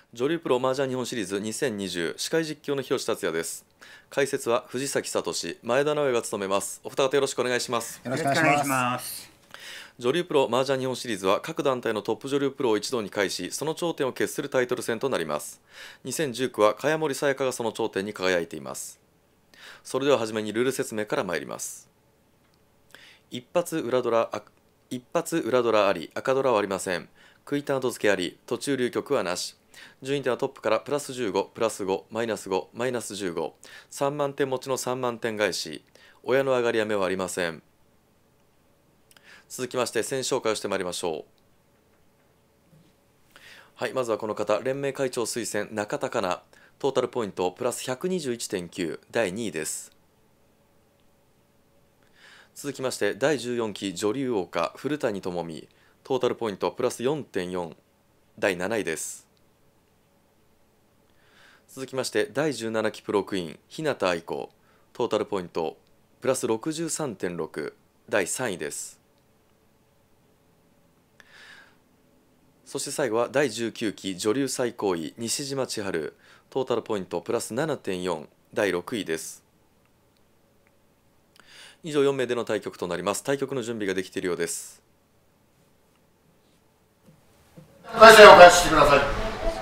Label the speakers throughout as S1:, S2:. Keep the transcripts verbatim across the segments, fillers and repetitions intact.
S1: 女流プロ麻雀日本シリーズにせんにじゅう司会実況の広瀬達也です。解説は藤崎聡、前田直也が務めます。お二方よろしくお願いします。
S2: よろしくお願いします。
S1: 女流プロ麻雀日本シリーズは各団体のトップ女流プロを一堂に会し、その頂点を決するタイトル戦となります。にせんじゅうきゅうは茅森さやかがその頂点に輝いています。それでは初めにルール説明から参ります。一発裏ドラあ一発裏ドラあり、赤ドラはありません。クイタード付けあり、途中流局はなし。順位点はトップからプラスじゅうご、プラスご、マイナスご、マイナスじゅうご、さんまんてん持ちのさんまんてん返し、親の上がりや目はありません。続きまして選手紹介をしてまいりましょう。はい、まずはこの方、連盟会長推薦中田香奈、トータルポイントプラス ひゃくにじゅういってんきゅう、だいにいです。続きましてだいじゅうよんき女流王家古谷智美、トータルポイントプラス よんてんよん、だいなないです。続きましてだいじゅうななきプロクイーン日向愛子、トータルポイントプラス ろくじゅうさんてんろく、だいさんいです。そして最後はだいじゅうきゅうき女流最高位西島千春、トータルポイントプラス ななてんよん、だいろくいです。以上よんめいでの対局となります。対局の準備ができているようです。
S2: 会社へお返ししてください。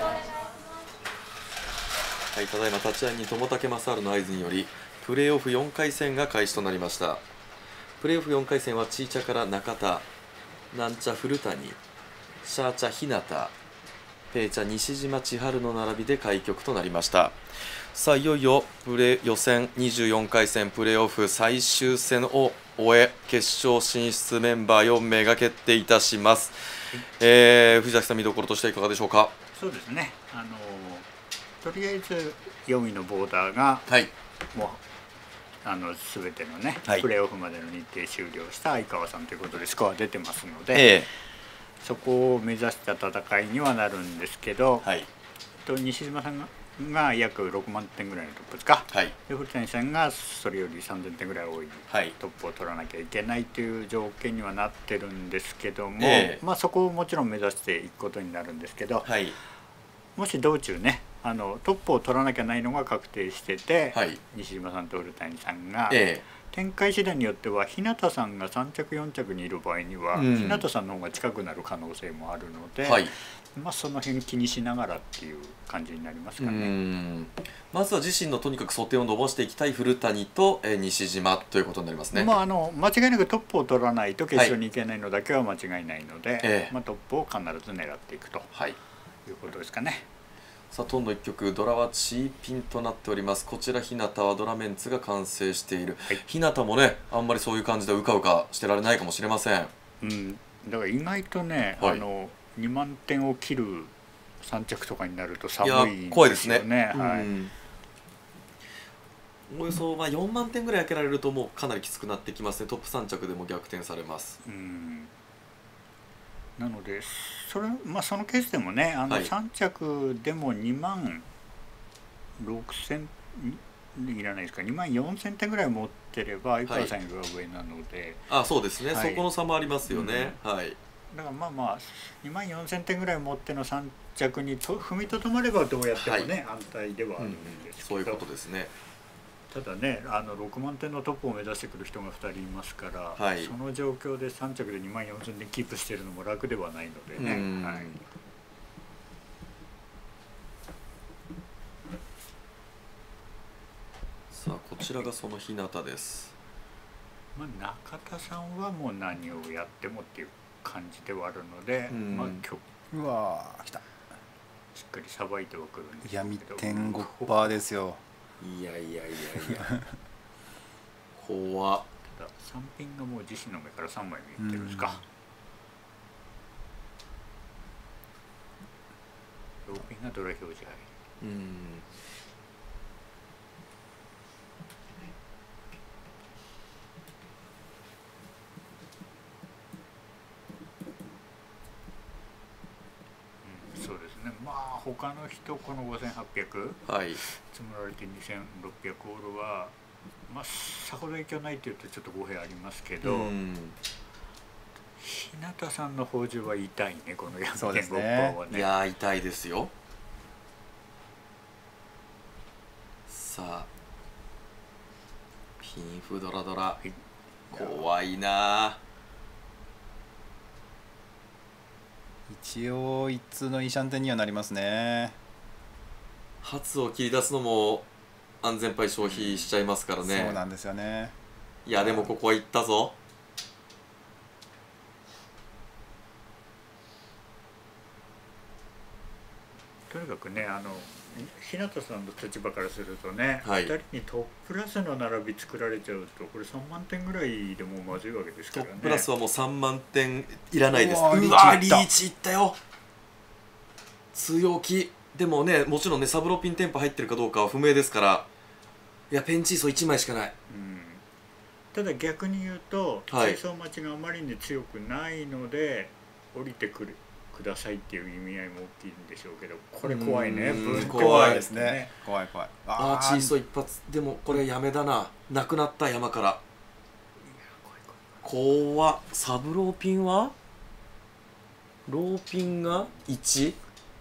S1: はい、ただいま立ち会いに友竹正治の合図によりプレーオフよんかい戦が開始となりました。プレーオフよんかい戦はチーチャから中田、なんちゃ古谷、シャーチャ日向、ペーチャ西島千春の並びで開局となりました。さあいよいよプレ予選にじゅうよんかい戦プレーオフ最終戦を終え決勝進出メンバーよんめいが決定いたします。えー、藤崎さん、見どころとしてはいかがでしょうか。
S2: そうですね、あのとりあえずよんいのボーダーが、はい、もうあの全てのね、はい、プレーオフまでの日程終了した相川さんということでスコア出てますので、えー、そこを目指した戦いにはなるんですけど、はい、と西島さんがが約ろくまんてんぐらいのトップですか、はい、で古谷さんがそれよりさんぜんてんぐらい多いトップを取らなきゃいけないという条件にはなってるんですけども、えー、まあそこをもちろん目指していくことになるんですけど、はい、もし道中ねあのトップを取らなきゃないのが確定してて、はい、西島さんと古谷さんが、えー、展開次第によっては日向さんがさん着よん着にいる場合には、うん、日向さんの方が近くなる可能性もあるので、はい、まあその辺気にしながらっていう感じになりますかね。うん、
S1: まずは自身のとにかく想定を伸ばしていきたい古谷と、えー、西島ということになりますね。
S2: まあ、あの間違いなくトップを取らないと決勝に行けないのだけは間違いないので、はい、えーまあ、トップを必ず狙っていくと、はい、いうことですかね。
S1: さあ今度いっきょくドラはチーピンとなっております。こちら日向はドラメンツが完成している、はい、日向もねあんまりそういう感じでうかうかしてられないかもしれません。
S2: うん、だから意外とね、はい、あのにまんてんを切るさん着とかになると寒いんですよね。いや怖いですね。はい、
S1: およそまあよんまんてんぐらい開けられるともうかなりきつくなってきますね。トップさん着でも逆転されます。うん、
S2: なのでそれ、まあ、そのケースでもねあのさん着でもにまんろくせんいらないですか、にまんよんせんてんぐらい持ってれば相川さんよりは上なので、
S1: はい、あそうですね、はい、そこの差もありますよね。うん、はい、
S2: だからまあまあにまんよんせんてんぐらい持ってのさん着にと踏みとどまればどうやってもね、はい、安泰ではあるんですけど、
S1: うん、そういうことですね。
S2: ただねあのろくまんてんのトップを目指してくる人がふたりいますから、はい、その状況でさん着でにまんよんせんてんキープしているのも楽ではないのでね。はい、
S1: さあこちらがその日向です。
S2: まあ、中田さんはもう何をやってもっていう感じではあるので、まあ、
S3: うわー来た、
S2: しっかりさばいてはくるんですけど、
S3: 闇天ごパーですよ。
S1: いやいやいやいや怖っ。
S2: たださんピンがもう自身の目からさんまい見えてるんですか。ローピンがドラ表示入る。うん、そうですね、まあ他の人このごせんはっぴゃく、はい、積もられてにせんろっぴゃくホールはまあさほど影響ないというとちょっと語弊ありますけど、うん、日向さんの宝珠は痛いねこのやんけんごパーはね。
S1: いや痛いですよ。 さあピンフドラドラ怖いな。
S3: 一応一通のいいシャンテンにはなりますね。
S1: 初を切り出すのも安全牌消費しちゃいますからね。
S3: そうなんですよね。
S1: いやでもここはいったぞ。
S2: とにかくね、あの日向さんの立場からするとね、
S1: はい、
S2: ふたりにトッププラスの並び作られちゃうとこれさんまんてんぐらいでもうまずいわけですからね。
S1: トッププラスはもうさんまんてんいらないです。うわ
S3: うわ
S1: ーリーチいったよ。強気でもね、もちろんねサブロピンテンポ入ってるかどうかは不明ですから、いやペンチーソーいちまいしかない。
S2: うん、ただ逆に言うと
S1: はい
S2: チーソー待ちがあまりに強くないので降りてくるくださいっていう意味合いも大きいんでしょうけど、これ怖いね。
S1: うん
S3: 怖いですね。怖い怖い。
S1: ああチーソー一発でもこれやめだな。なくなった山から。怖っ。サブローピンはローピンがいち、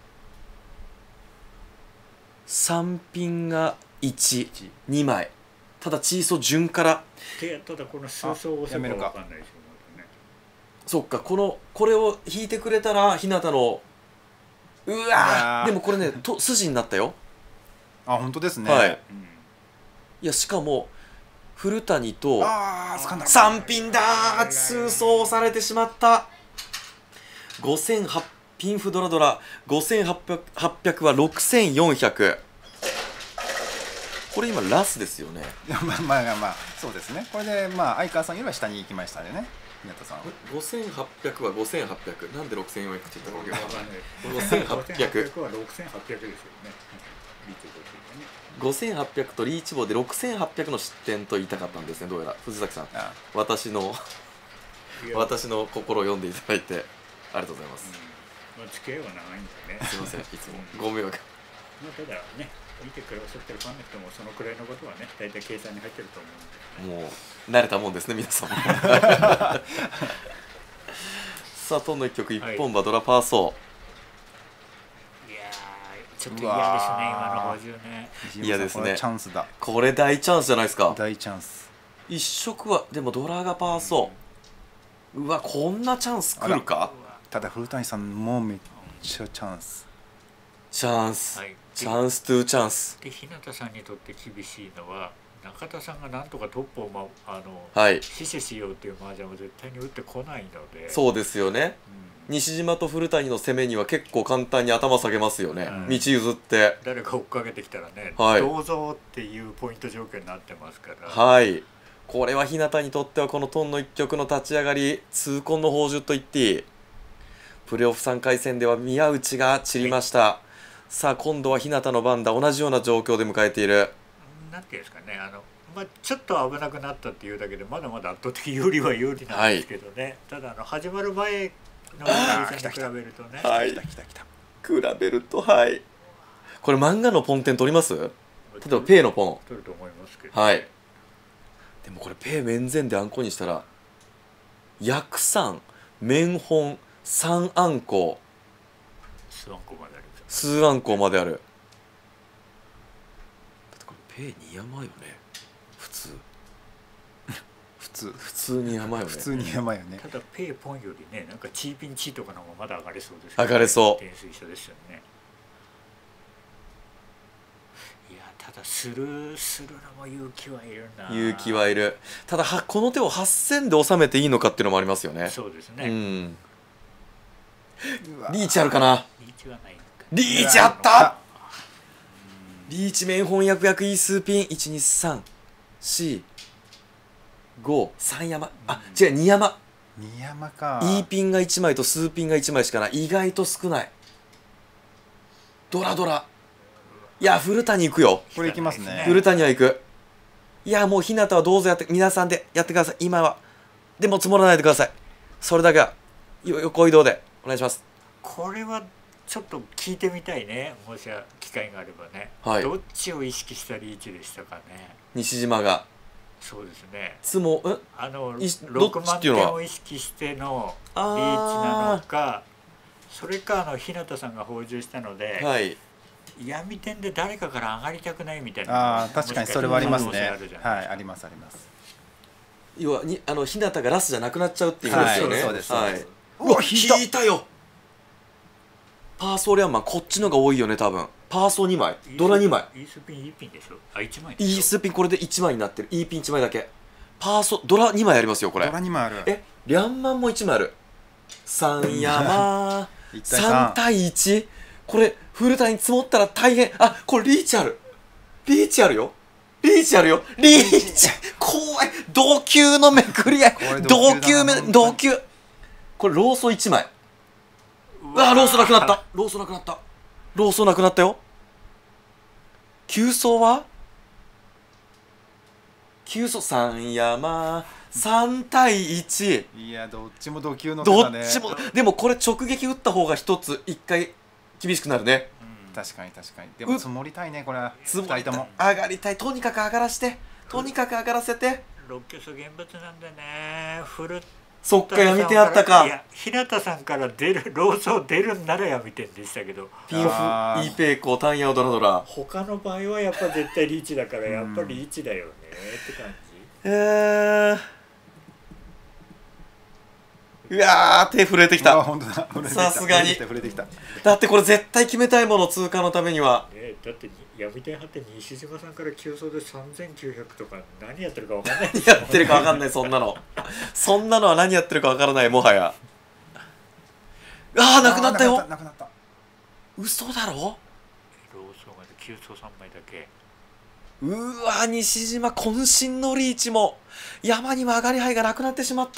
S1: さんピンがいち、にまい。ただチーソー順から
S2: で、ただこの数層を押せば分かんないですよ。
S1: そっか、このこれを引いてくれたら日向のうわーでもこれねと筋になったよ。
S3: あ、本当ですね。
S1: はい、
S3: うん、
S1: いやしかも古谷とさんピンだー。通走されてしまった。ごせんはっぴゃくピンフドラドラごせんはっぴゃくはろくせんよんひゃく。これ今ラスですよね。
S3: いやまあまあまあそうですね。これでまあ相川さんよりは下に行きましたね。日向さんは
S1: ごせんはっぴゃくはごせんはっぴゃく、なんでろくせんよんひゃくって言ったか分かんない。ごせんはっぴゃく
S2: はろくせんはっぴゃくですよね。
S1: ごせんはっぴゃくとリーチ棒でろくせんはっぴゃくの失点と言いたかったんですね。どうやら藤崎さん、ああ私の私の心を読んでいただいてありがとうございます。
S2: うん、まあ、付き合いは長いんだね。す
S1: いません、いつもご迷惑。
S2: まあただね、見てくださってるファンの人もそのくらいのことはね、大体計算に入ってると思うんで、ね、
S1: もう慣れたもんですね皆さんも。さあトンの一曲一本馬ドラパーソ
S2: ー。いやーちょっと嫌ですね今の補充ね。
S1: 嫌ですね。
S3: チャンスだ。
S1: これ大チャンスじゃないですか。
S3: 大チャンス。
S1: 一色はでもドラがパーソー、うん、うわこんなチャンス来るか。
S3: ただ古谷さんもめっちゃチャンス
S1: チャンス、はい、チャンストゥーチャンス
S2: で、日向さんにとって厳しいのは中田さんがなんとかトップを、ま、あの、
S1: はい、
S2: 死守しようっていう麻雀を絶対に打ってこないので。
S1: そうですよね、うん、西島と古谷の攻めには結構簡単に頭下げますよね、うん、道譲って
S2: 誰か追っかけてきたらね、
S1: はい、
S2: どうぞっていうポイント状況になってますから。
S1: はい、これは日向にとってはこのトンの一局の立ち上がり痛恨の宝珠と言っていい。プレーオフさんかい戦では宮内が散りました、はい、さあ今度は日向の番だ。同じような状況で迎えている。
S2: なんていうんですかね、あの、まあ、ちょっと危なくなったっていうだけでまだまだ圧倒的有利は有利なんですけどね、はい、ただあの始まる前の対戦に比べるとね、
S1: はい、来た来た来た比べると、はい、これ漫画のポンテン取ります？例えばペイのポン
S2: 取ると思いますけど、
S1: はい、でもこれペイ面前であんこにしたら薬さ面本三あんこ
S2: 数あんこまである
S1: 数あんこまである。だってこれペイに山よね普通
S3: 普通
S1: 普通に山よね
S3: 普通に山よね。
S2: ただペイポンよりね、なんかチーピンチーとかの方がまだ上がれそうですけど、
S1: ね、上がれそう。
S2: 点数一緒ですよね。いやただスルーするのも勇気はいるな。
S1: 勇気はいる。ただはこの手をはっせんで収めていいのかっていうのもありますよね。
S2: そうですね、
S1: うん、リーチあるかな。
S2: リーチはないのか。
S1: リーチあった。リーチ面翻訳役いい数ピンいちにさんしごさん山、あ違うに山
S3: に山か。
S1: いいピンがいちまいと数ピンがいちまいしかない。意外と少ない。ドラドラ。いや古谷行くよ。
S3: これ行きますね。
S1: 古谷は行く。いやもう日向はどうぞやって皆さんでやってください。今はでも積もらないでください。それだけは横移動でお願いします。
S2: これはちょっと聞いてみたいね、もし機会があればね、はい、どっちを意識したリーチでしたかね。
S1: 西島が
S2: そうですね、
S1: つも
S2: あのろくまんてんを意識してのリーチなのか、それかあの日向さんが報酬したので、
S1: はい、
S2: 闇天で誰かから上がりたくないみたいな。
S3: ああ確かにそれはありますね。はいありますあります。
S1: 要はにあの日向がラスじゃなくなっちゃうっていうことですよね。
S3: はいそうです
S1: はい。
S3: そうです
S1: うわ引いたよ。パーソーリャンマンこっちのが多いよね多分。パーソーにまいドラにまい。
S2: イースピンいちピンでしょ。あいちまい。
S1: イースピンこれでいちまいになってる。イーピンいちまいだけ。パーソドラにまいありますよこれ。
S3: ドラにまいある。
S1: えリャンマンもいちまいある。三山さん対いち。これフルタに積もったら大変。あこれリーチある。リーチあるよ。リーチあるよ。リーチ怖い。同級のめくり合い。同級め同級。これローソいちまい。うわローソなくなった。ローソなくなった。ローソなくなったよ。急走は急走三山さん対いち。
S3: いやどっちも同級の
S1: ど
S3: 方ね。
S1: っちもでもこれ直撃打った方が一つ一回厳しくなるね。
S3: 確かに確かに。でも積もりたいねこれは。
S1: 積もりたい
S3: ふたりとも
S1: 上がりたい。とにかく上がらせてとにかく上がらせて。
S2: 六挙素現物なんでね。フル
S1: そっか闇天あったか。
S2: いや日向さんから出るローソ出るんなら闇天でしたけど、
S1: ピンオフイーペイコータンヤオドラドラ。
S2: 他の場合はやっぱ絶対リーチだからやっぱりリーチだよねって感じ。
S1: えーうわー手震えてきた。さすがにだってこれ絶対決めたいもの通過のためには、
S2: ね、だって闇天派って西島さんから急走でさんぜんきゅうひゃくとか何やってるか分かんない。
S1: 何やってるか分かんないそんなのそんなのは何やってるか分からないもはや。ああなくなったよ。
S3: なくなった。
S1: 嘘だろ。
S2: ローソンが急走さんまいだけ。
S1: うわ西島渾身のリーチも山には上がり牌がなくなってしまった。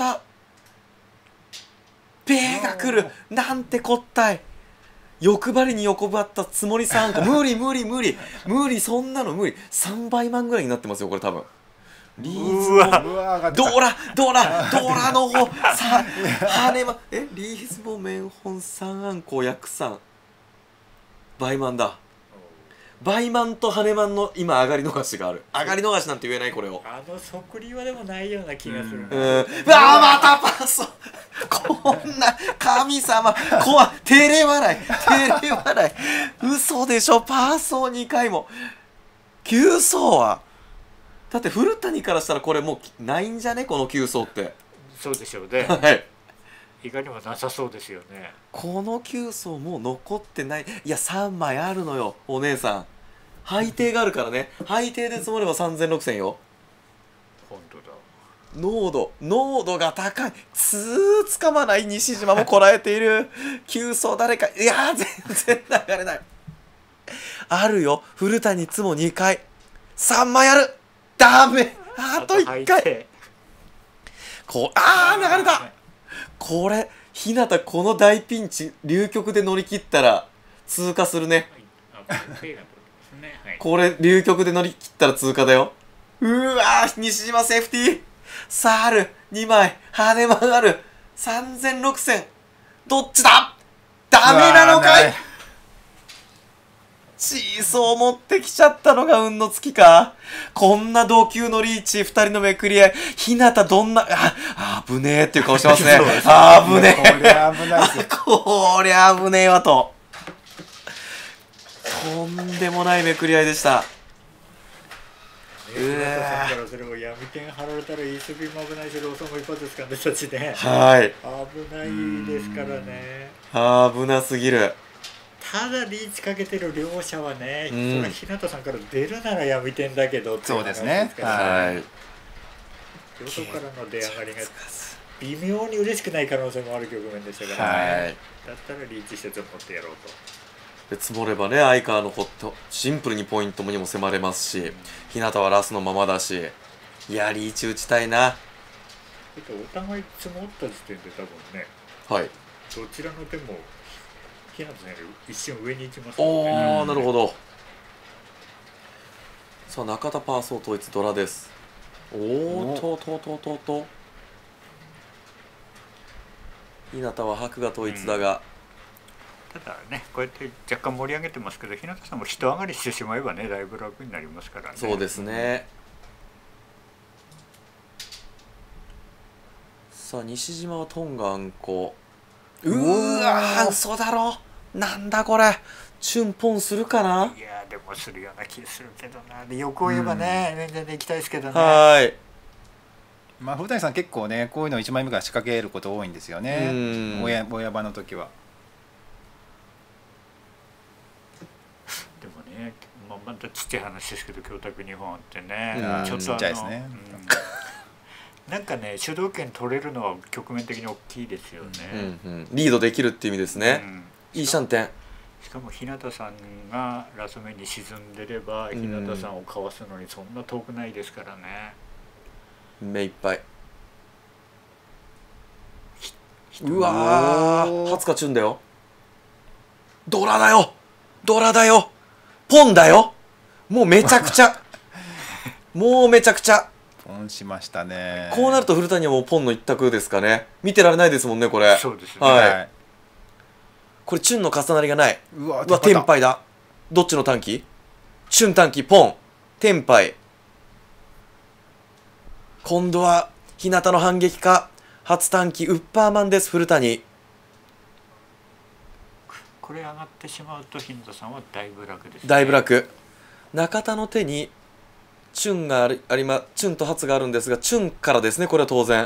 S1: ペーが来るなんてこったい。欲張りに横ばったつもりさんこ無理無理無理無理そんなの無理。さんばいマンぐらいになってますよこれ多分。リーズボドラドラドラの方さ羽根まえリーズボメンホンさんあんこう約さんバイマンだ。バイマンと羽根マンの今上がり逃しがある。上がり逃しなんて言えないこれを。
S2: あの即利はでもないような気がする。うん
S1: うわまたパーソこんな神様怖い。照れ笑い照れ笑い嘘でしょ。パーソーにかいも急走はだって古谷からしたらこれもうないんじゃねこの急走って。
S2: そうでしょうね。
S1: はい
S2: いかにもなさそうですよね。
S1: この急走もう残ってない。いやさんまいあるのよお姉さん。配定があるからね。配定で積もればさんぜんろくせんよ。
S2: 本当だ。
S1: 濃度濃度が高い。つーつかまない西島もこらえている。急走誰かいや全然流れない。あるよ古谷つもにかいさんまいある。ダメあといっかい。こあー流れた。これ日向この大ピンチ流局で乗り切ったら通過するね。これ流局で乗り切ったら通過だよ。うわー西島セーフティー。さああるにまい羽根マンあるさんぜんろくせんどっちだ。ダメなのかい。チーソー持ってきちゃったのが運の尽きか。こんな同級のリーチふたりのめくり合い。日向どんなああぶねえっていう顔してますね。あぶねえこりゃ危ないですこりゃ危ねえわと。とんでもないめくり合いでした。
S2: うわさんからそれも闇天張られたらイースピンも危ないしローソンも一発ですからねたちね。
S1: はい
S2: 危ないですからね。
S1: 危なすぎる。
S2: ただリーチかけてる両者はね、うん、それは日向さんから出るなら闇天だけどっていう話ですからね。そうですね。はい。よそからの出上がりが微妙に嬉しくない可能性もある局面でしたからね。はい、だったらリーチして積もってやろうと。
S1: で積もればね相川のホットシンプルにポイントにも迫れますし、うん、日向はラスのままだし、いやリーチ打ちたいな。
S2: お互い積もった時点で多分ね、
S1: はい、
S2: どちらの手も日向さんより一瞬上に行きます
S1: ね。おおなるほど。さあ中田パーソー統一ドラです。おおととととと日向は白が統一だが、
S2: うん、ただねこうやって若干盛り上げてますけど日向さんも人上がりしてしまえばねだいぶ楽になりますからね。
S1: そうですね。さあ西島はトンガあんこ。うわー嘘だろなんだこれチュンポンするかな。
S2: いやでもするような気するけどな。で欲を言えばね、全然で行きたいですけどね。
S1: はい。
S3: まあ古谷さん結構ねこういうのいちまいめから仕掛けること多いんですよね。親親場の時は。
S2: でもね、まあ、またちっちゃい話ですけど、京卓日本ってね、
S3: ちょっとあの、ね
S2: うん、なんかね主導権取れるのは局面的に大きいですよね。
S1: うんうん、リードできるっていう意味ですね。うん、いいシャンテン。
S2: しかも日向さんがラスト面に沈んでれば、日向さんをかわすのにそんな遠くないですからね。
S1: 目いっぱい。うわー、初かチュンだよ。ドラだよ、ドラだよ、ポンだよ。もうめちゃくちゃもうめちゃくちゃ
S3: ポンしましたね。
S1: こうなると古谷はもうポンの一択ですかね。見てられないですもんねこれ。
S2: そうですね、
S1: はい。これチュンの重なりがない。うわテンパイだ。どっちの短期？チュン短期ポンテンパイ。今度は日向の反撃か。初短期ウッパーマンです古谷。
S2: これ上がってしまうと日向さんはだいぶ楽ですね。
S1: だいぶ楽。中田の手にチュンがありありまチュンと初があるんですが、チュンからですねこれは当然。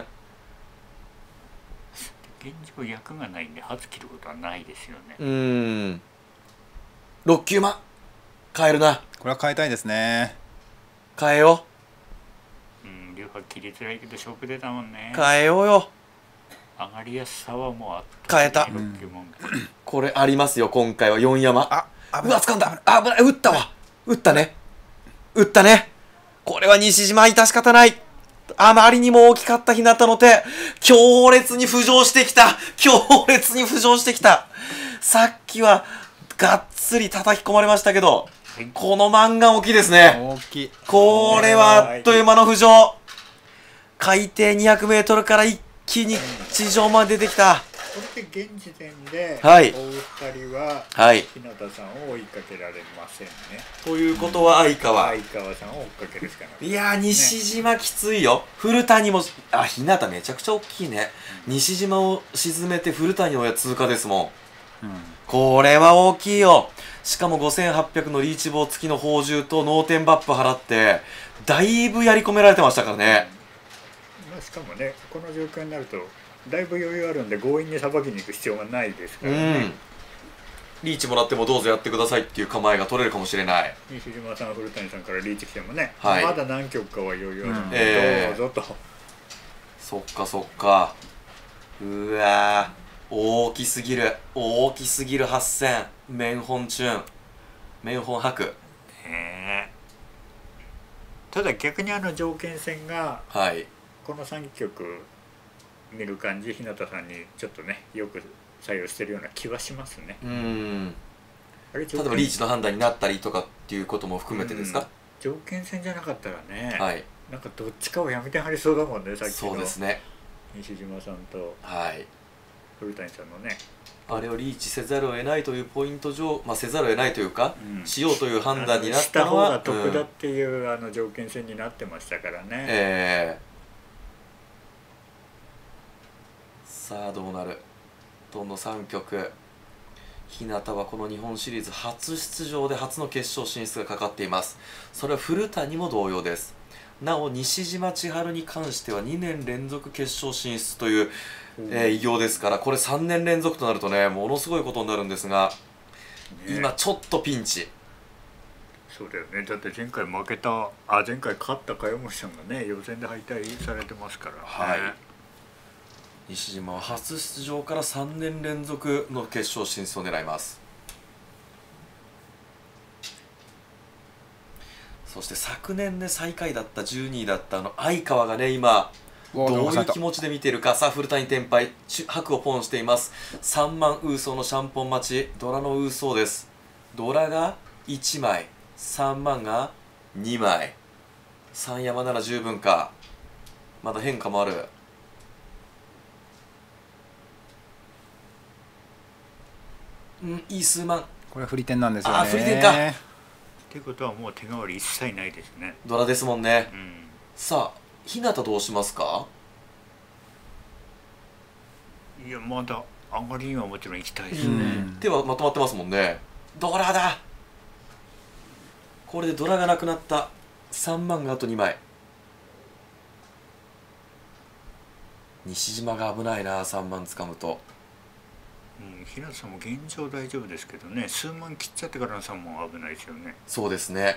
S2: 現状役がないんで初切ることはないですよね。
S1: うーん。ろっきゅうま変えるな。
S3: これは変えたいですね。
S1: 変えよ
S2: う。うん、流派切りづらいけど勝負出たもんね。
S1: 変えようよ。
S2: 上がりやすさはもうあった、
S1: ね、変えた。これありますよ今回はよん山。あ、うわ掴んだ。あ、危ない。打ったわ。打ったね。打ったね。これは西島致し方ない。あまりにも大きかった日向の手。強烈に浮上してきた。強烈に浮上してきた。さっきはがっつり叩き込まれましたけど、はい、このマンガン大きいですね。
S3: 大きい。
S1: これはあっという間の浮上。海底にひゃくメートルから一気に地上まで出てきた。
S2: これで現時点で、
S1: はい、
S2: お二人は、
S1: はい、
S2: 日向さんを追いかけられませんね。
S1: ということは相川、
S2: 相川さんを追っかけるしかない。
S1: いやー西島きついよ。古谷もあ日向めちゃくちゃ大きいね。うん、西島を沈めて古谷の親通過ですもん。うん、これは大きいよ。しかもごせんはっぴゃくのリーチ棒付きの宝珠と脳天バップ払ってだいぶやり込められてましたからね。
S2: うん、まあ、しかもねこの状況になるとだいぶ余裕あるんで強引にさばきに行く必要がないですからね。うん、
S1: リーチもらってもどうぞやってくださいっていう構えが取れるかもしれない。
S2: 西島さん古谷さんからリーチ来てもね、はい、まだ何曲かは余裕あるんで、うん、どうぞと、えー、
S1: そっかそっか。うわー大きすぎる大きすぎるはっせんメンホンチュンメンホン博。へ
S2: え。ただ逆にあの条件戦が、はい、このさんきょく見る感じ日向さんにちょっとねよく採用してるような気はしますね。うん。
S1: あれ例えばリーチの判断になったりとかっていうことも含めてですか？うん、
S2: 条件戦じゃなかったらね、はい、なんかどっちかをやめてはりそうだもんね。さっきの
S1: そうですね
S2: 西島さんと
S1: はい
S2: 古谷さんのね、
S1: あれをリーチせざるを得ないというポイント上、まあ、せざるを得ないというか、うん、しようという判断になったのは
S2: した方が得だっていう、うん、あの条件戦になってましたからね。ええー
S1: さあどうなる。どのさんきょく日向はこの日本シリーズ初出場で初の決勝進出がかかっています。それは古谷も同様です。なお西島千春に関してはにねん連続決勝進出という、えー、偉業ですから、これさんねん連続となるとねものすごいことになるんですが、ね、今ちょっとピンチ。
S2: そうだよね。だって前回負けたあ前回勝った茅森さんがね予選で敗退されてますから、ね、はい。
S1: 西島は初出場からさんねん連続の決勝進出を狙います。そして昨年で最下位だったじゅうにいだったあの相川がね今どういう気持ちで見ているか。さあ古谷天敗白をポンしています。さんまんウーソーのシャンポン待ちドラのウーソーです。ドラがいちまいさんまんがにまいさん山なら十分か。まだ変化もある。うん、いい数万。
S3: これは振り点なんですよね。
S1: あ、振り点か。
S2: ってことはもう手代わり一切ないですね。
S1: ドラですもんね。うん、さあ日向どうしますか？
S2: いやまだ上がりにはもちろん行きたいですね。
S1: うん、手はまとまってますもんね。 ドラだ。これでドラがなくなった。さんまんがあとにまい。西島が危ないな、さんまん掴むと。
S2: うん、日向さんも現状大丈夫ですけどね、数万切っちゃってからのさんまんは危ないですよね。
S1: そうですね。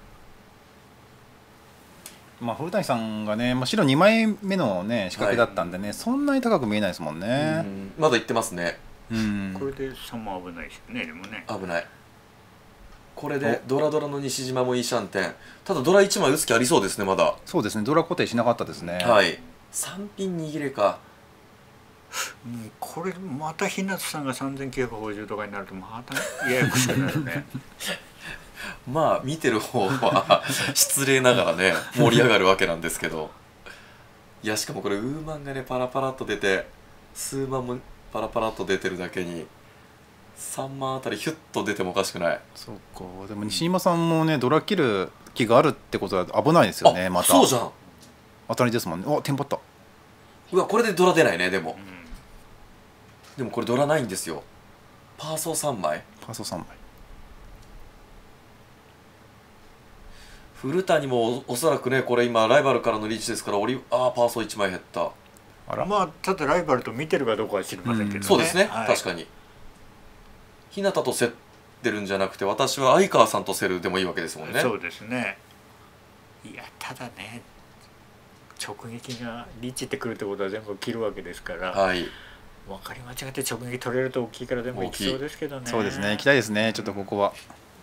S3: まあ古谷さんがね、まあ、白にまいめのね仕掛けだったんでね、はい、そんなに高く見えないですもんね。
S1: うん、まだいってますね。
S2: うん、これでさんまん危ないですよね。でもね
S1: 危ない。これでドラドラの西島もいいシャンテン。ただドラいちまい打つ気ありそうですね。まだ
S3: そうですね、ドラ固定しなかったですね。
S1: はい。さんピン握れか。
S2: うん、これまた日向さんがさんぜんきゅうひゃくごじゅうとかになるとまたややこしくなるね。
S1: まあ見てる方は失礼ながらね盛り上がるわけなんですけど、いやしかもこれウーマンがねパラパラっと出て、数万もパラパラっと出てるだけにさんまんあたりヒュッと出てもおかしくない。
S3: そうか。でも西島さんもねドラ切る気があるってことは危ないですよね。また
S1: そうじゃん、
S3: 当たりですもんね。あ、テンパった。
S1: うわこれでドラ出ないね。でも、うん、でもこれドラないんですよ。パーソーさんまい。
S3: パーソーさんまい。
S1: 古谷も お, おそらくねこれ今ライバルからのリーチですから、オリあーパーソーいちまい減った。
S2: あら、まあただライバルと見てるかどうかは知りませんけどね、うん、
S1: そうですね、
S2: はい、
S1: 確かに日向と競ってるんじゃなくて、私は相川さんと競るでもいいわけですもんね。
S2: そうですね。いやただね直撃がリーチってくるってことは全部切るわけですから、はい、分かり間違って直撃取れると大きいから全部いきそうですけどね。
S3: そうですね、行きたいですね。ちょっとここは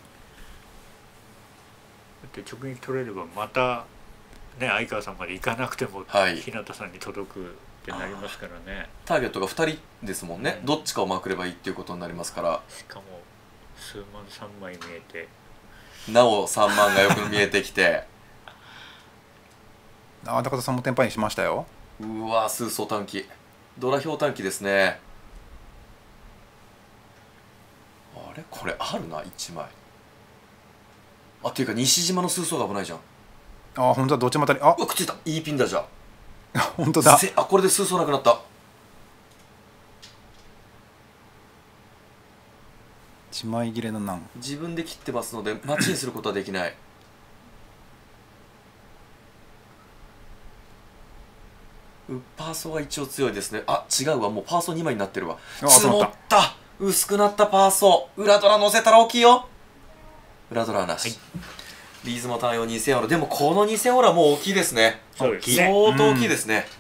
S2: だって直撃取れればまたね相川さんまで行かなくても、はい、日向さんに届くってなりますからね。
S1: ターゲットがふたりですもんね、うん、どっちかをまくればいいっていうことになりますから。
S2: しかも数万さんまい見えて
S1: なおさんまんがよく見えてきて
S3: ああ、高田さんもテンパイにしましたよ。
S1: うわ数層短期ドラ表短期ですね。あれこれあるないちまい。あっていうか西島の数層が危ないじゃん。
S3: ああ本当だ、どっちも当たり。あ
S1: うわくっついた。いいピンだじゃあ
S3: 本当だ。
S1: あこれで数層なくなった。い
S3: ちまい切れの難。
S1: 自分で切ってますのでマッチにすることはできない。パーソーが一応強いですね。あ違うわ、もうパーソーにまいになってるわ。積もった。薄くなったパーソー。裏ドラ乗せたら大きいよ。裏ドラはなし、はい、リーズも対応にせんオーラ。でもこのにせんオーラもう大きいですね。
S2: そうですね、
S1: 相当大きいですね、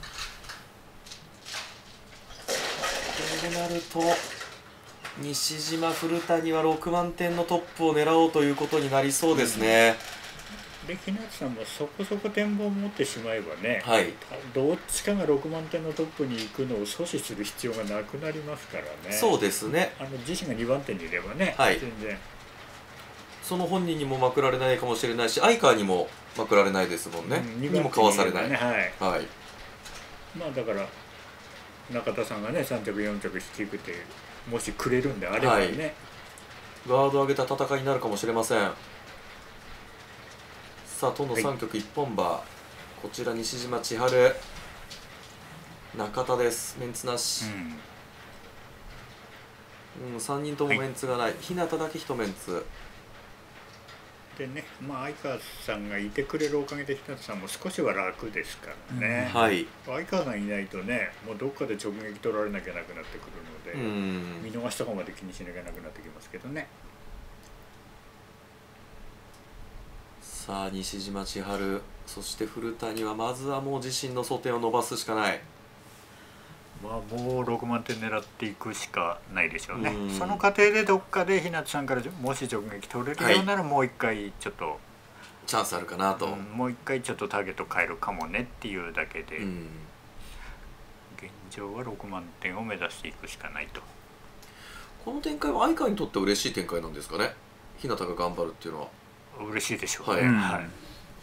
S1: うん、こうなると西島古谷はろくまんてんのトップを狙おうということになりそうですね、
S2: うん、で日向さんもそこそこ展望を持ってしまえばね、
S1: はい、
S2: どっちかがろくまんてんのトップに行くのを阻止する必要がなくなりますからね。
S1: そうですね、
S2: あの自身がにばんてんにいればね、
S1: はい、
S2: 全然
S1: その本人にもまくられないかもしれないし、相川にもまくられないですもんね、うん、にもかわされない、
S2: ね、はい、
S1: はい、
S2: まあだから中田さんがねさん着よん着引き受けてもしくれるんであればね、はい、
S1: ガード上げた戦いになるかもしれません。さあトンのさん局一本馬、はい、こちら西島千春中田です。メンツなし、うんうん、さんにんともメンツがない、はい、日向だけいちメンツ
S2: でね、まあ相川さんがいてくれるおかげで日向さんも少しは楽ですからね、
S1: うん、はい、
S2: 相川さんいないとねもうどっかで直撃取られなきゃなくなってくるので、うん、見逃しとかまで気にしなきゃなくなってきますけどね。
S1: さあ西島千春、そして古谷はまずはもう自身の争点を伸ばすしかない。
S2: まあもうろくまんてん狙っていくしかないでしょうね。うん、その過程でどっかで日向さんからもし直撃取れるようなら、はい、もう一回ちょっと
S1: チャンスあるかなと、うん、
S2: もう一回ちょっとターゲット変えるかもねっていうだけで、うん、現状はろくまんてんを目指していくしかないと。
S1: この展開は相川にとって嬉しい展開なんですかね。日向が頑張るっていうのは
S2: 嬉しいでしょうね、
S1: はい、
S2: はい、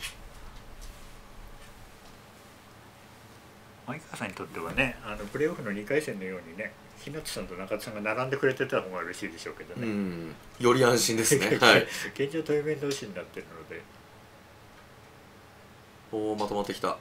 S2: 相川さんにとってはね、あのプレーオフのにかい戦のようにね日向さんと中田さんが並んでくれてた方が嬉しいでしょうけどね、うん、
S1: より安心ですねはい、
S2: 現状対面同士になっているので。
S1: おおまとまってきた。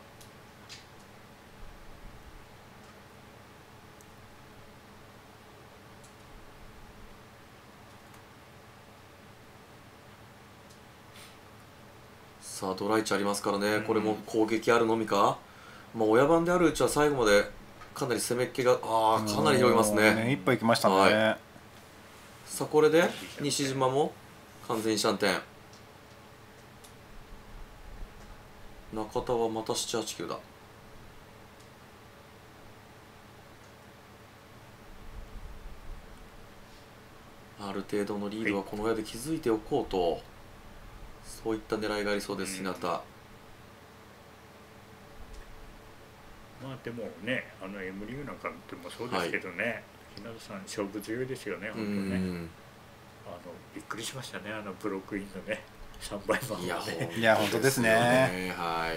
S1: さあドライチありますからね、うん、これも攻撃あるのみか。まあ親番であるうちは最後までかなり攻めっ気が、ああかなり広げますね。
S3: 目いっぱいいきましたね、はい、
S1: さあこれで西島も完全にシャンテン。中田はまたななはちきゅうだ。ある程度のリードはこの親で築いておこうと、はい、そういった狙いがありそうです、日向。ま
S2: あでもね、あの エムリュー なんかでもそうですけどね、はい、日向さん勝負強いですよね、本当ね。あのびっくりしましたね、あのブロックインのねさんばい番、ね、
S3: いや本当ですね。
S1: はい、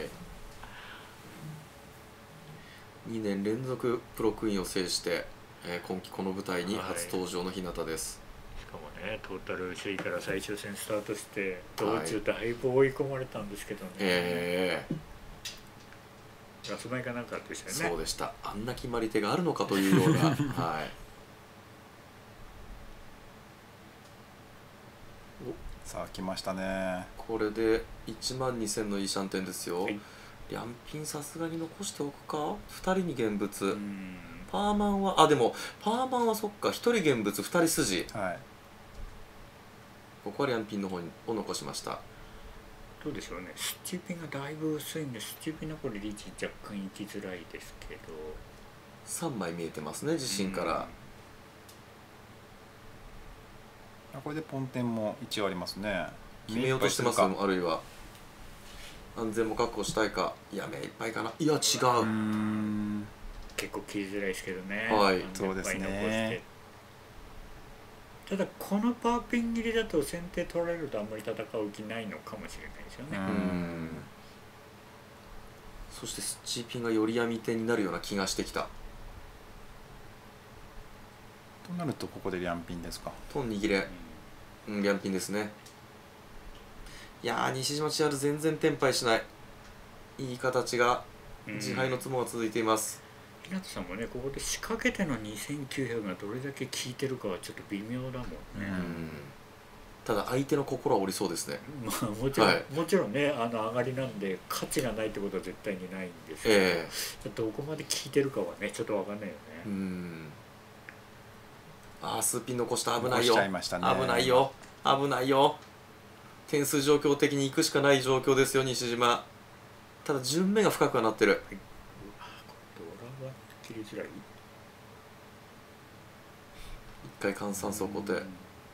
S1: にねん連続プロクイーンを制して、えー、今季この舞台に初登場の日向です。
S2: はい、しかもね、トータル首位から最終戦スタートして道中だいぶ追い込まれたんですけどね、はい、えー、ガス前かなんかでしたよね。
S1: そうでした。あんな決まり手があるのかというようなはい。
S3: さあ来ましたね。
S1: これでいちまんにせんのいいシャンテンですよ。はい、リャンピンさすがに残しておくか。ふたりに現物。パーマンはあでもパーマンはそっか、ひとり現物ふたり筋、はい、ここはリャンピンの方を残しました。
S2: どうでしょうね、スチーピンがだいぶ薄いんで、スチーピンのこれリーチ若干行きづらいですけど、
S1: さんまい見えてますね、自信から。
S3: これでポンテンも一応ありますね。
S1: 決めようとしてます。あるいは安全も確保したいか。いや目いっぱいかな。いや違う、うーん
S2: 結構切りづらいですけどね。
S1: はい、
S3: そうですね。
S2: ただこのパーピン切りだと先手取られるとあんまり戦う気ないのかもしれないですよね。うん、
S1: そしてスチーピンがより闇手になるような気がしてきた。
S3: となるとここでリャンピンですか。
S1: トン握れ、うん、リャンピンですね。いやー西島千春全然テンパイしない。いい形が自敗のツモが続いています。
S2: 日向さんもね、ここで仕掛けてのにせんきゅうひゃくがどれだけ効いてるかはちょっと微妙だもんね。うん
S1: ただ相手の心は折りそうですね。
S2: まあもちろん、はい、もちろんね、あの上がりなんで価値がないってことは絶対にないんですけど、えー、どこまで効いてるかはねちょっと分かんないよね。うん
S1: ああ、数ピン残した。危ないよ、ね、危ないよ危ないよ。点数状況的に行くしかない状況ですよ西島。ただ順目が深くはなってる。はい、うわ
S2: ドラは切りづらい。
S1: 一回換算走固定。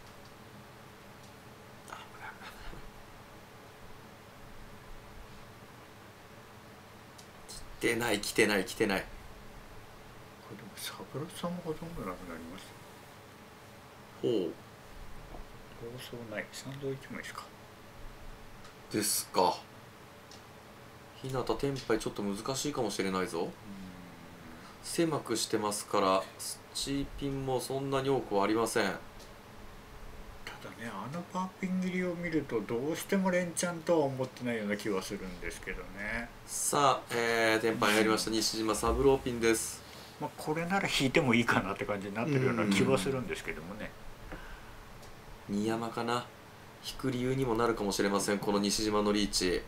S1: 来てない来てない来てない。
S2: これでもサブロさんもほとんどなくなりました。
S1: ほう。
S2: どうそうない。さんどういちまいですか。
S1: ですか。日向テンパイちょっと難しいかもしれないぞ。狭くしてますからスチーピンもそんなに多くはありません。ただ
S2: ね、あのパーピン切りを見るとどうしても連チャンとは思ってないような気はするんですけどね。
S1: さあ、えー、テンパイ入りました。西島サブローピンです。
S2: まあこれなら引いてもいいかなって感じになってるような気はするんですけどもね。
S1: 新山かな、引く理由にもなるかもしれません、この西島のリーチ。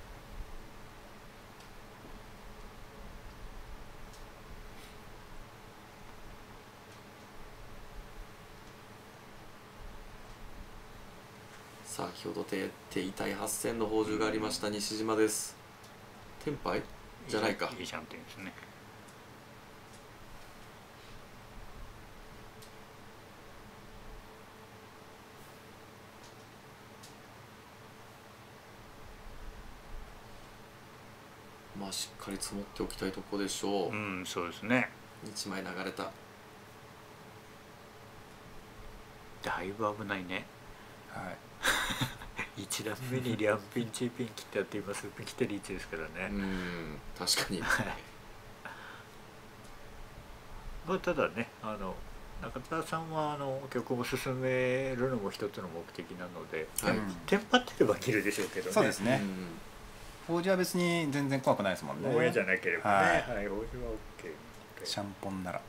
S1: 先ほど手手痛いはっせんの宝珠がありました西島です。テンパイじゃないか。
S2: いいシャンテンですね。
S1: まあしっかり積もっておきたいところでしょう。
S2: うん、そうですね。
S1: いちまい流れた。
S2: だいぶ危ないね。はいいち段目にリャンピンチーピン切ってやって今スーピン切ってリーチですからね。
S1: うん、確かに
S2: まあただね、あの中田さんはあの曲を進めるのも一つの目的なので、はい、テンパってれば切るでしょうけどね。
S3: そうですね。王子は別に全然怖くないですもんね。
S2: 親じゃなければね、はい、はい、王子は OK。
S3: シャンポンなら。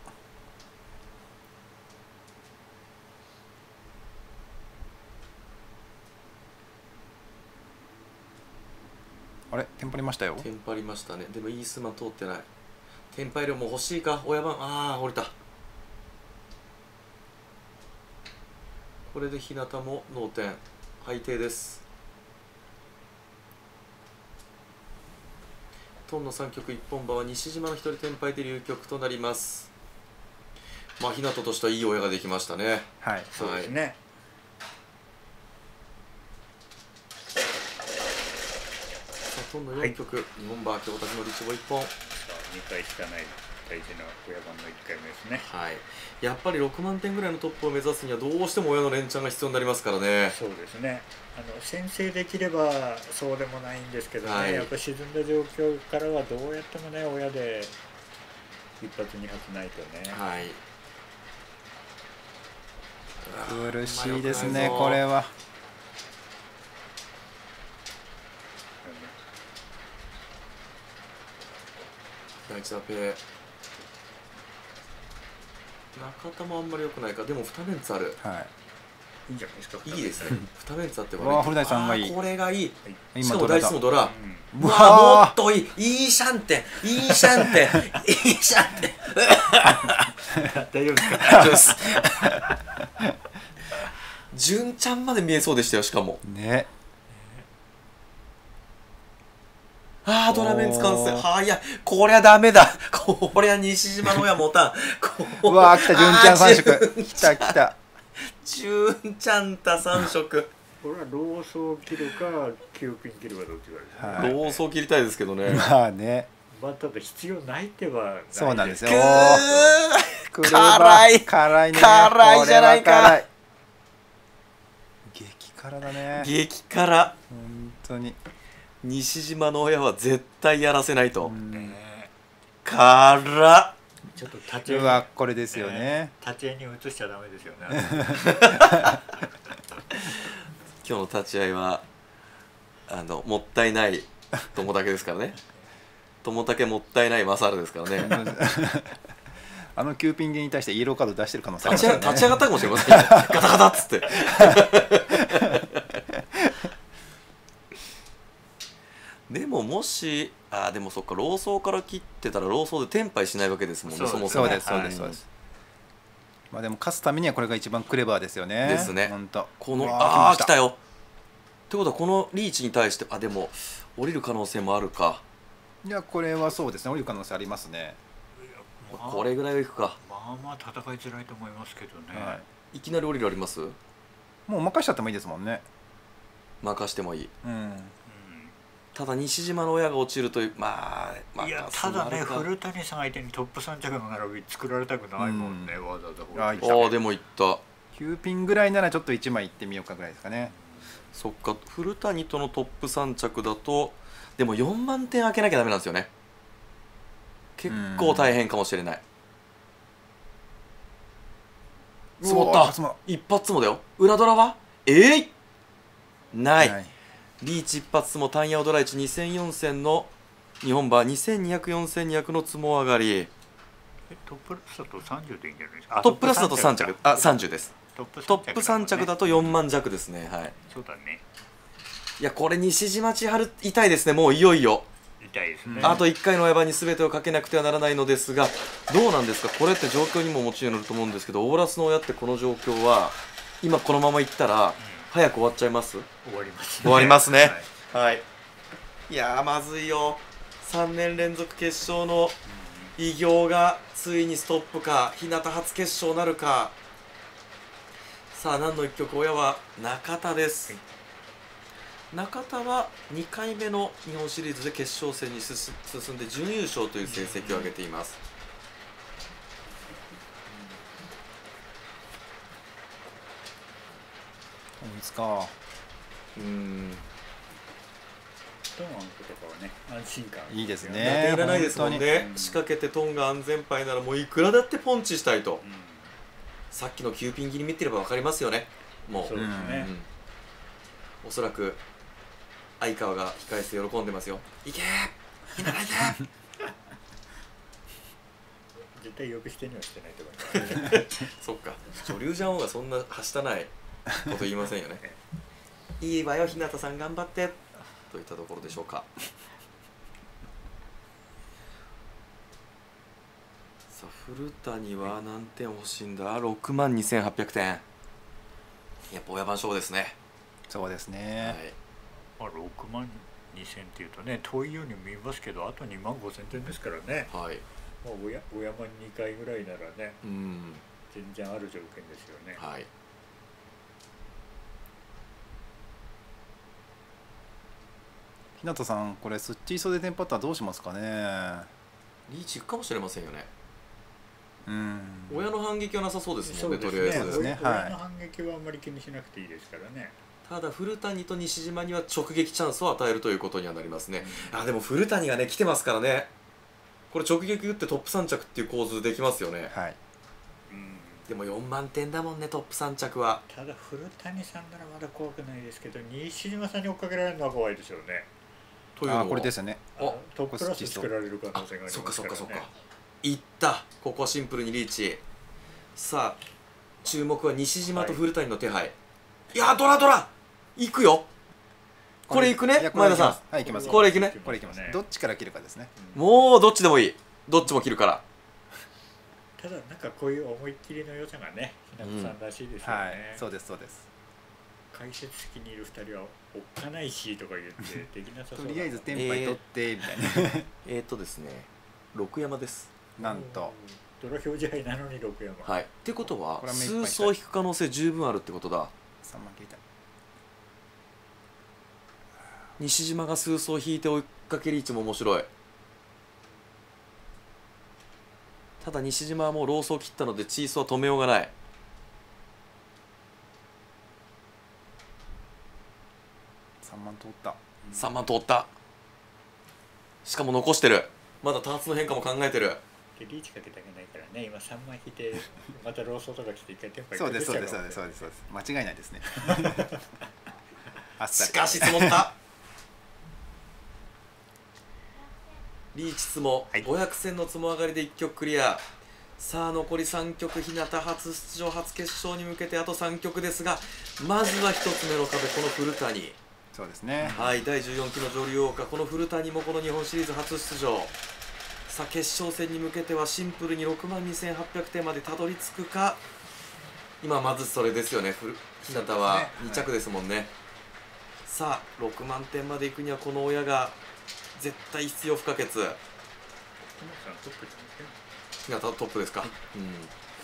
S3: あれテンパりましたよ。
S1: テンパりましたね。でもいいスマ通ってない。テンパイ量も欲しいか。親番、ああ降りた。これで日向も脳天配定です。トンのさん局一本馬は西島の一人テンパイで流局となります。まあ日向としてはいい親ができましたね。
S2: はい、そうですね。
S1: トンのよん局、はい、日本馬京達のリチボいっぽん。
S2: にかいしかない大事な親番のいっかいめですね。
S1: はい。やっぱりろくまんてんぐらいのトップを目指すにはどうしても親の連チャンが必要になりますからね。
S2: そうですね。あの先制できればそうでもないんですけどね、はい、やっぱ沈んだ状況からはどうやってもね親で一発二発ないとね。
S1: はい。
S3: 苦しいですねこれは。
S1: 第一打ペ中田もあんまり良くないか。でもにメンツある。
S3: はい
S2: いいんじゃないですか。
S1: いいですね。にメンツあって
S3: これ。古谷さんがいい。
S1: これがいい。
S3: 今
S1: しかも第一もドラ。
S3: う
S1: わもっといい。いいシャンテ。いいシャンテ。いいシャンテ。
S2: 大丈夫ですか。
S1: 大丈夫です。純ちゃんまで見えそうでしたよしかも。
S3: ね。
S1: ああドラメンツ完成。はあいやこりゃダメだ。こりゃ西島の親もたん。
S3: うわー来た純ちゃんさん色。来た来た。
S1: 純ちゃんたさん色。
S2: これはローソー切るかキューピン切るかどっちがです
S1: か。ローソー切りたいですけどね。
S3: まあね。
S2: まあただ必要ないっては
S3: そうなんですよ。
S1: 辛い
S3: 辛いね。
S1: 辛いじゃないか。
S3: 激辛だね。
S1: 激辛。
S3: 本当に。
S1: 西島の親は絶対やらせないと。辛っ。
S2: ちょっと立ち
S3: 絵はこれですよね。
S2: 立ち絵に移しちゃダメですよね。
S1: 今日の立ち合いはあのもったいない友竹ですからね。友竹もったいないマサルですからね。
S3: あのキューピンゲに対してイエローカード出してる可能性あ
S1: りますよね。立ち上がったかもしれません。ガタガタっつって。でももしあでもそっかローソーから切ってたらローソーでテンパイしないわけですもんね。そもそも。
S3: そうですそうですそうです。まあでも勝つためにはこれが一番クレバーですよね。
S1: ですね。
S3: 本当。
S1: このああ来たよ。ってことはこのリーチに対してあでも降りる可能性もあるか。
S3: いやこれはそうですね降りる可能性ありますね。
S1: これぐらいはいくか。
S2: まあまあ戦いづらいと思いますけどね。
S3: はい、
S1: いきなり降りるあります？
S3: もう任しちゃってもいいですもんね。
S1: 任してもいい。
S3: うん。
S1: ただ西島の親が落ちるというまあ、まあ、
S2: いやただね古谷さん相手にトップさん着の並び作られたくないもんね、うん、わざわざ。
S1: ああでもいった。
S3: きゅうピンぐらいならちょっといちまいいってみようかぐらいですかね。
S1: そっか古谷とのトップさん着だとでもよんまんてん開けなきゃダメなんですよね。結構大変かもしれない。積もった。一発もだよ。裏ドラはえい、ー、ない、ない。リーチ一発も単ヤドラいちにせんよんせんの日本馬にせんにひゃくよんせんにひゃくのつも上がり。
S2: えトッププラスだとさんじゅうでいいんじゃないですか。
S1: トッププラスだとさん着あさんじゅうです。トップさん着だとよんまん弱ですね。はい。
S2: そうだね。
S1: いやこれ西島千春痛いですね。もういよいよ
S2: 痛いですね。
S1: あといっかいの親番に全てをかけなくてはならないのですがどうなんですか。これって状況にももちろんよると思うんですけどオーラスの親ってこの状況は今このままいったら早く終わっちゃいます。
S2: 終わりますね。
S1: 終わりますね。はい、はい、いやーまずいよ。さんねん連続決勝の偉業がついにストップか日向初決勝なるか。さあ何の一曲親は中田です、はい、中田はにかいめの日本シリーズで決勝戦に進んで準優勝という成績を上げています。
S3: いつか
S1: うん
S2: トンアンクとかはね安心感
S3: いいですね。
S1: いらないですもんね。仕掛けてトンが安全牌ならもういくらだってポンチしたいと、うん、さっきのきゅうピン切り見てれば分かりますよね。もう
S2: そうですね、
S1: うん、おそらく相川が控え室で喜んでますよ。いけーいけ
S2: 絶対呼び捨てにはしてないと思います。
S1: そっか女流ジャン王がそんなはしたないこと言いませんよね。いいわよ日向さん頑張ってといったところでしょうか。さあ古谷は何点欲しいんだ。ろくまんにせんはっぴゃくてん。やっぱ親番勝負ですね。
S3: そうですね、
S2: はい、まあ、ろくまんにせんっていうとね遠いように見えますけど、あとにまんごせんてんですからね、
S1: はい、
S2: まあ、親親番にかいぐらいならね、
S1: うん、
S2: 全然ある条件ですよね。
S1: はい。
S3: 日向さんこれスッチー袖テンパったらどうしますかね。
S1: リーチいくかもしれませんよね。
S3: うん、
S1: 親の反撃はなさそうですもんね、
S2: そう
S1: とりあえず。
S3: そうですね、
S2: 親の反撃はあんまり気にしなくていいですからね。
S1: ただ古谷と西島には直撃チャンスを与えるということにはなりますね。うん、あでも古谷がね来てますからね。これ直撃打ってトップさん着っていう構図できますよね。
S3: はい、
S2: うん、
S1: でもよんまんてんだもんね、トップさん着は。
S2: ただ古谷さんならまだ怖くないですけど、西島さんに追っかけられるのは怖いでしょうね。
S3: というのはこれですよね。
S2: あトッププラス作られる可能性がありますからね。
S1: そっかそっかそっか。いった。ここはシンプルにリーチ。さあ注目は西島と古谷の手配。はい、いやドラドラ行くよ。これ行くね、前田さん。
S3: はい、行きます。
S1: これ行くね。
S3: これ行きます。どっちから切るかですね。
S1: もうどっちでもいい。どっちも切るから。
S2: ただなんかこういう思いっきりの良さがね、日向さんらしいですよね。
S3: はい、そうですそうです。
S2: 解説席にいるふたりはおっかないしとか言ってできなさそう。
S3: とりあえずテンパイ取ってみたいな。
S1: えっとですね、六山です。
S3: なんと。
S2: ドラ表示杯なのに六山。
S1: はい。ってことは数層引く可能性十分あるってことだ。
S3: さんまん切りたい。
S1: 西島が数層引いて追いかける位置も面白い。ただ西島はもうローソー切ったのでチーソーは止めようがない。
S3: さんまん通った。
S1: さんまん通った。しかも残してる。まだターツの変化も考えてる。
S2: でリーチかけたくないからね、今さんまん引いてまたローソーとか来て一回テンパイ
S3: そうですそうですそうですそうですそうです。間違いないですね。
S1: しかし積もった。リーチツモ、はい、ごひゃくせんのツモ上がりでいっ局クリア。さあ残りさん局、日向初出場初決勝に向けてあとさん局ですが、まずはひとつめの壁、この古谷。
S3: そうですね、
S1: はい、だいじゅうよんきの上流王家、この古谷もこの日本シリーズ初出場。さあ決勝戦に向けてはシンプルにろくまんにせんはっぴゃくてんまでたどり着くか。今まずそれですよね。日向はに着ですもんね、はい、さあろくまんてんまでいくにはこの親が絶対必要不可欠。日向トップですか、はい、うん、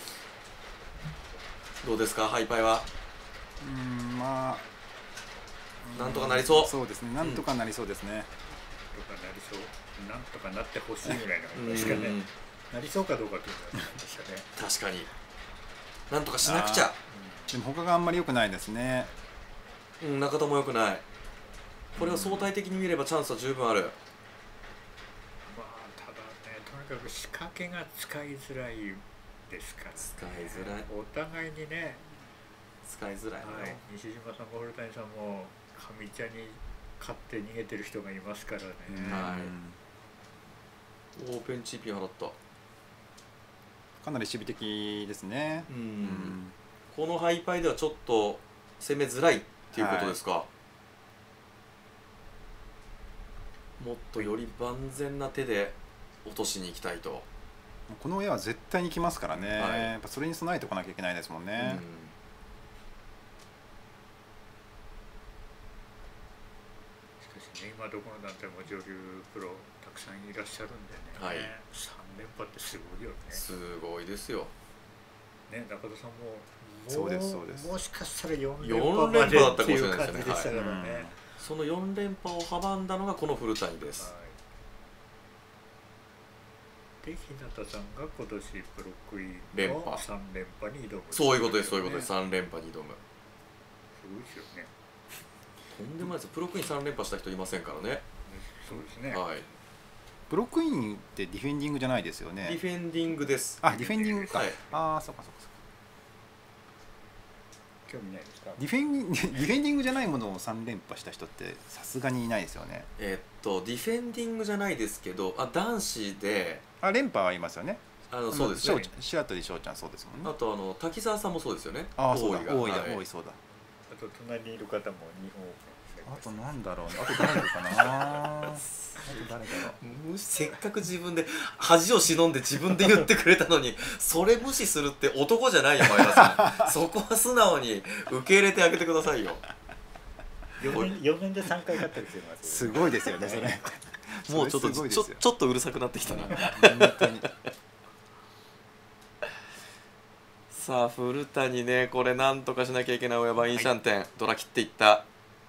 S1: どうですかハイパイは。
S3: うん、ま
S1: あなんとかなりそう。
S3: そうですね、なんとかなりそうですね、
S2: うん、なんとかなりそう、なんとかなってほしいぐらいのですかね。なりそうかどうかというのはですかね。
S1: 確かになんとかしなくちゃ。
S3: でも他があんまり良くないですね。
S1: うん、中田も良くない。これは相対的に見ればチャンスは十分ある。
S2: まあただね、とにかく仕掛けが使いづらいですからね。
S1: 使いづらい。
S2: お互いにね、
S1: 使いづらい、
S2: はい、西島さんも古谷さんも上茶に勝って逃げてる人がいますからね。
S1: はい。オープンチーピン払った。
S3: かなり守備的ですね。
S1: うん、うん、このハイパイではちょっと攻めづらいっていうことですか、はい、もっとより万全な手で落としに行きたいと。
S3: この親は絶対に来ますからね、
S1: はい、
S3: やっぱそれに備えておかなきゃいけないですもんね、うん、
S2: しかしね、今どこの団体も女流プロたくさんいらっしゃるんでね、はい、さん連覇ってすごいよね。
S1: すごいですよ
S2: ね。中田さんも
S3: そうですそうです、
S2: もしかしたらよん連覇までっていう感じでしたからね、はい、
S1: そのよん連覇を阻んだのがこの古谷です、はい、
S2: で日向さんが今年プロクイーンのさん連覇に挑む、
S1: そういうことです、そういうことです。さん連覇に挑む。
S2: すごいですよね。
S1: とんでもないです。プロクイーンさん連覇した人いませんからね。
S2: そうですね、
S1: はい。
S3: プロクイーンってディフェンディングじゃないですよね。
S1: ディフェンディングです。
S3: あ、ディフェンディングか、はい、ああ、そうかそうかそうか。
S2: 興味ないですか。
S3: ディフェンディフェンディングじゃないものをさん連覇した人ってさすがにいないですよね。
S1: えー、っとディフェンディングじゃないですけど、あ男子で
S3: あ連覇はいますよね。
S1: あのそうですね。
S3: 白鳥翔ちゃんそうですもんね。
S1: あとあの滝沢さんもそうですよね。
S3: ああそうだ、多いだ多いそうだ。
S2: あと隣にいる方も日本オープンですね。
S3: となんだろうね、あと誰かなあと誰だろ
S1: う。せっかく自分で恥を忍んで自分で言ってくれたのにそれ無視するって男じゃないよ前田さん。そこは素直に受け入れてあげてくださいよ。
S2: よねん, よねんでさんかい勝ったりしてます。
S3: すごいですよねそれ。
S1: もうちょっとちょちょっとうるさくなってきたな。
S3: 本当に。
S1: さあ古谷ね、これなんとかしなきゃいけない親番インシャンテン、はい、ドラ切っていった。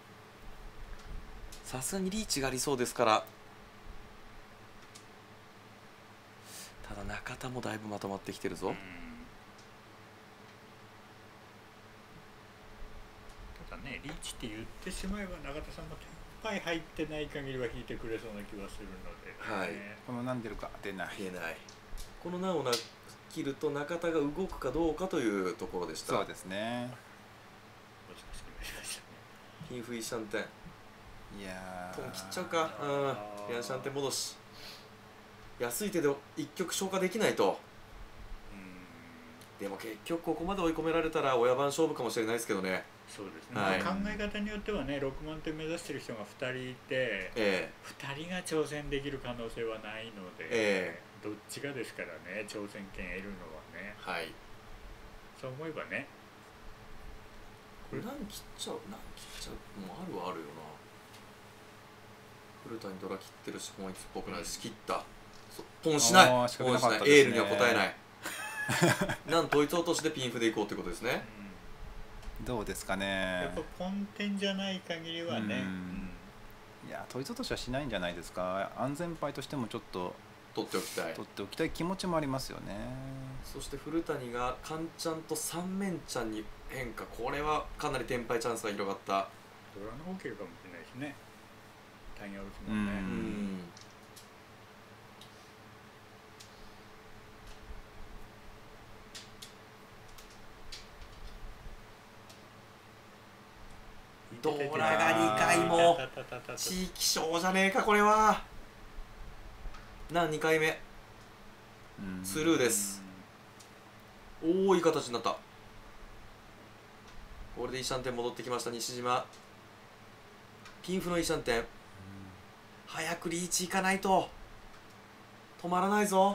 S1: さすがにリーチがありそうですから。ただ中田もだいぶまとまってきてるぞ。
S2: ただね、リーチって言ってしまえば中田さんもテンパイ入ってない限りは引いてくれそうな気はするので、
S1: はい、
S3: この何出るか出ない
S1: 出ない。この難をな切ると中田が動くかどうかというところでした。
S3: そうですね。
S1: ピンフイシャンテン、
S3: いやー
S1: トン切っちゃうか。うん、リアンシャンテン戻し、安い手で一曲消化できないと。でも結局ここまで追い込められたら親番勝負かもしれないですけどね。
S2: そうですね、
S1: はい、
S2: 考え方によってはね、ろくまんてん目指してる人がふたりいて、
S1: ええ、
S2: ふたりが挑戦できる可能性はないので、
S1: ええ、
S2: どっちがですからね、挑戦権得るのはね。
S1: はい、
S2: そう思えばね、
S1: これ何切っちゃう、何切っちゃう、もうあるはあるよな。古谷ドラ切ってるし本一っぽくないし、切った。ポンしない、ポンしない、エールには応えないなんと統一落としでピンフでいこうってことですね。
S3: うん、どうですかね。
S2: やっぱポンテンじゃない限りはね、うん
S3: うん、いや統一落としはしないんじゃないですか。安全牌としてもちょっと
S1: 取っておきたい、
S3: 取っておきたい気持ちもありますよね。
S1: そして古谷がカンちゃんと三面ちゃんに変化、これはかなりテンパイチャンスが広がった。
S2: ドラの方切るかもしれないですね、タイヤ打つもんね。うん、
S1: ドラがにかいも地域賞じゃねえかこれは。なんにかいめスルーです。おお、いい形になった。これでイシャンテン戻ってきました。西島ピンフのイシャンテン、早くリーチいかないと止まらないぞ。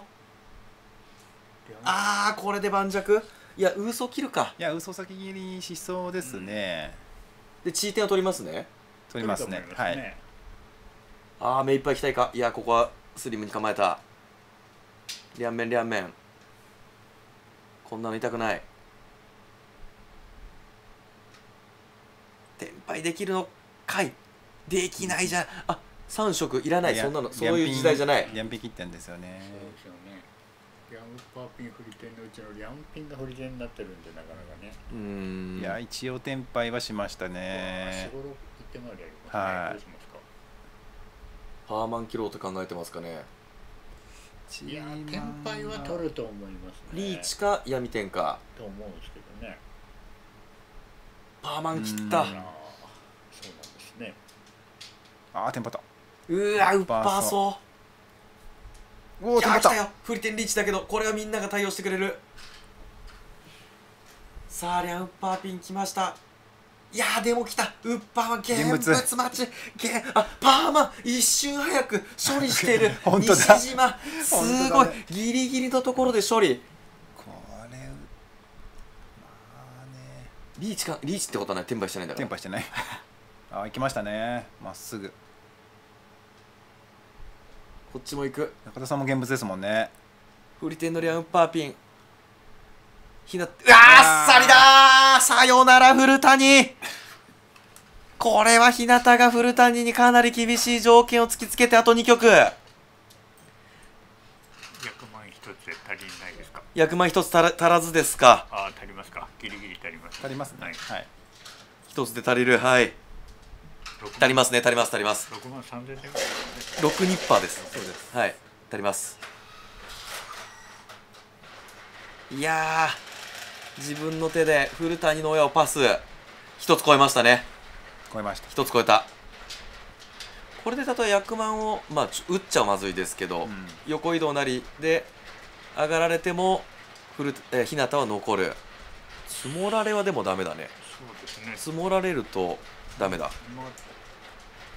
S1: あー、これで盤石。いや嘘切るか。
S3: いや嘘先切りしそうですね。
S1: で地点を取りますね。
S3: 取りますね。はい。
S1: ああ、目いっぱいいきたいか。いやここはスリムに構えた。両面両面、こんなの痛くない。転売できるのかい。できないじゃん。あ、さん色いらない。そんなのそういう時代じゃない。
S3: リャンピン切ってんですよね。
S2: そうですよね。リャンパーピン振り点のうちのリャンピンが振り点になってるんで、なかなかね。
S1: うん、
S3: いや一応転売はしましたね。
S2: よん、ご、ろくいってまでやりますね。はい。どうしますか。
S1: パーマン切ろうと考えてますかね。
S2: いや転売は取ると思いますね。
S1: リーチか闇点か
S2: と思うんですけどね。
S1: パーマン切った。
S2: そうなんですね。
S3: ああテンパった。
S1: うわ、ウッパーソー。
S3: おおテンパった。
S1: 来たよ。フリテンリーチだけどこれはみんなが対応してくれる。さあリャンウッパーピン来ました。いやーでも来た。ウッパーは現物待ち。あ、パーマン一瞬早く処理してる西島。すごいギリギリのところで処理。
S3: これまあね、
S1: リーチか。リーチってことはない。転売してないんだから。
S3: 転売してないあ、行きましたね、まっすぐ。
S1: こっちも行く。
S3: 中田さんも現物ですもんね。
S1: フリテンのリャンウッパーピンひな、うわー、あっさりだー。さよなら古谷。これは日向が古谷にかなり厳しい条件を突きつけてあとにきょく。
S2: 役満一つで足りないですか。
S1: 役満一つ足ら足らずですか。
S2: ああ、足りますか。ギリギリ足ります。
S3: 足りますね。はい。
S1: 一つで足りる。はい。足りますね。足ります足ります。
S2: ろくまんさんぜんてんぐらいですね。
S1: ろくニッパーです。
S3: そうです。
S1: はい。足ります。いやー、自分の手で古谷の親をパス一つ超えましたね。
S3: 超えました。
S1: 一つ超えた。これで例え役満をまあ打っちゃまずいですけど、うん、横移動なりで上がられても古え日向は残る。積もられはでもダメだね。
S2: そうですね。
S1: 積もられるとダメだ。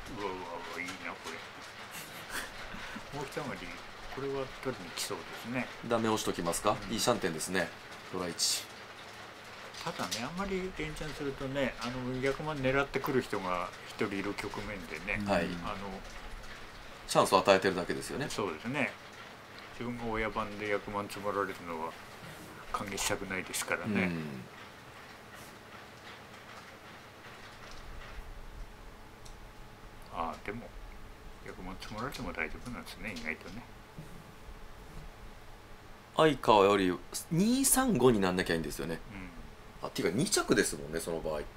S2: うわうわうわ、いいなこれ。もう一回りこれは取りに来そうですね。
S1: ダメ押しときますか、うん、いいシャンテンですね。ドラいち。
S2: ただね、あんまり連チャンするとね、あの逆まで狙ってくる人が一人いる局面でね、
S1: はい、
S2: あの
S1: チャンスを与えてるだけですよね。
S2: そうですね。自分が親番で役満積もられるのは歓迎したくないですからね。うん、ああ、でも役満積もられても大丈夫なんですね、意外とね。
S1: 相川よりにさんごになんなきゃいいんですよね。うん、あ、っていうかに着ですもんね、その場合って。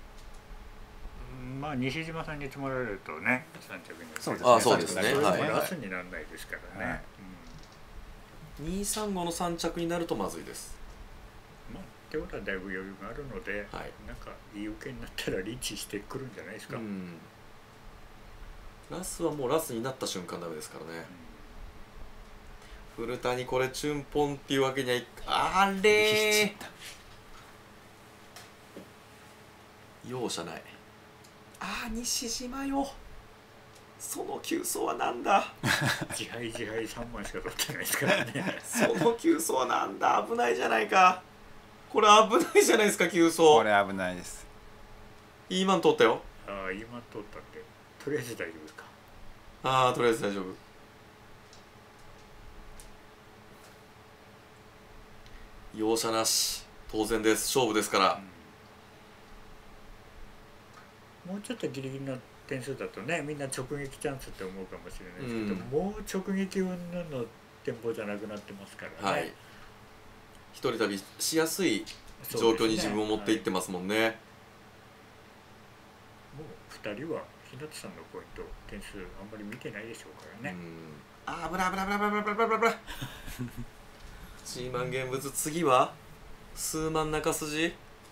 S2: まあ西島さんに積もられるとね、さん着になる。
S1: そうですね。あ、そうですね。
S2: はい。ラスにならないですからね。はい、
S1: うん、にさんごのさん着になるとまずいです。
S2: まあってことはだいぶ余裕があるので、はい、なんかいい受けになったらリーチしてくるんじゃないですか。うん、
S1: ラスはもうラスになった瞬間ダメですからね。うん、古谷これチュンポンっていうわけにはいかあれー容赦ない。ああ、西島よ、その急走はなんだ。
S2: 自敗自敗さんまんしか取ってないですからね。
S1: その急走はなんだ。危ないじゃないか。これ危ないじゃないですか、急走。
S3: これ危ないです。
S1: いいマン取ったよ。
S2: ああ、いいマン取ったって、とりあえず大丈夫ですか。
S1: ああ、とりあえず大丈夫。容赦なし、当然です、勝負ですから。
S2: うん、もうちょっとギリギリの点数だとね、みんな直撃チャンスって思うかもしれないですけど、うん、もう直撃云々のテンポじゃなくなってますからね。はい、
S1: 一人旅しやすい状況に自分を持っていってますもんね。はい、もう
S2: ふたりは日向さんのポイント点数あんまり見てないでしょうからね。
S1: うん、あー、危ない危ない危ない危ない危ない危ない危ない。ジーマン現物、次は数万中筋。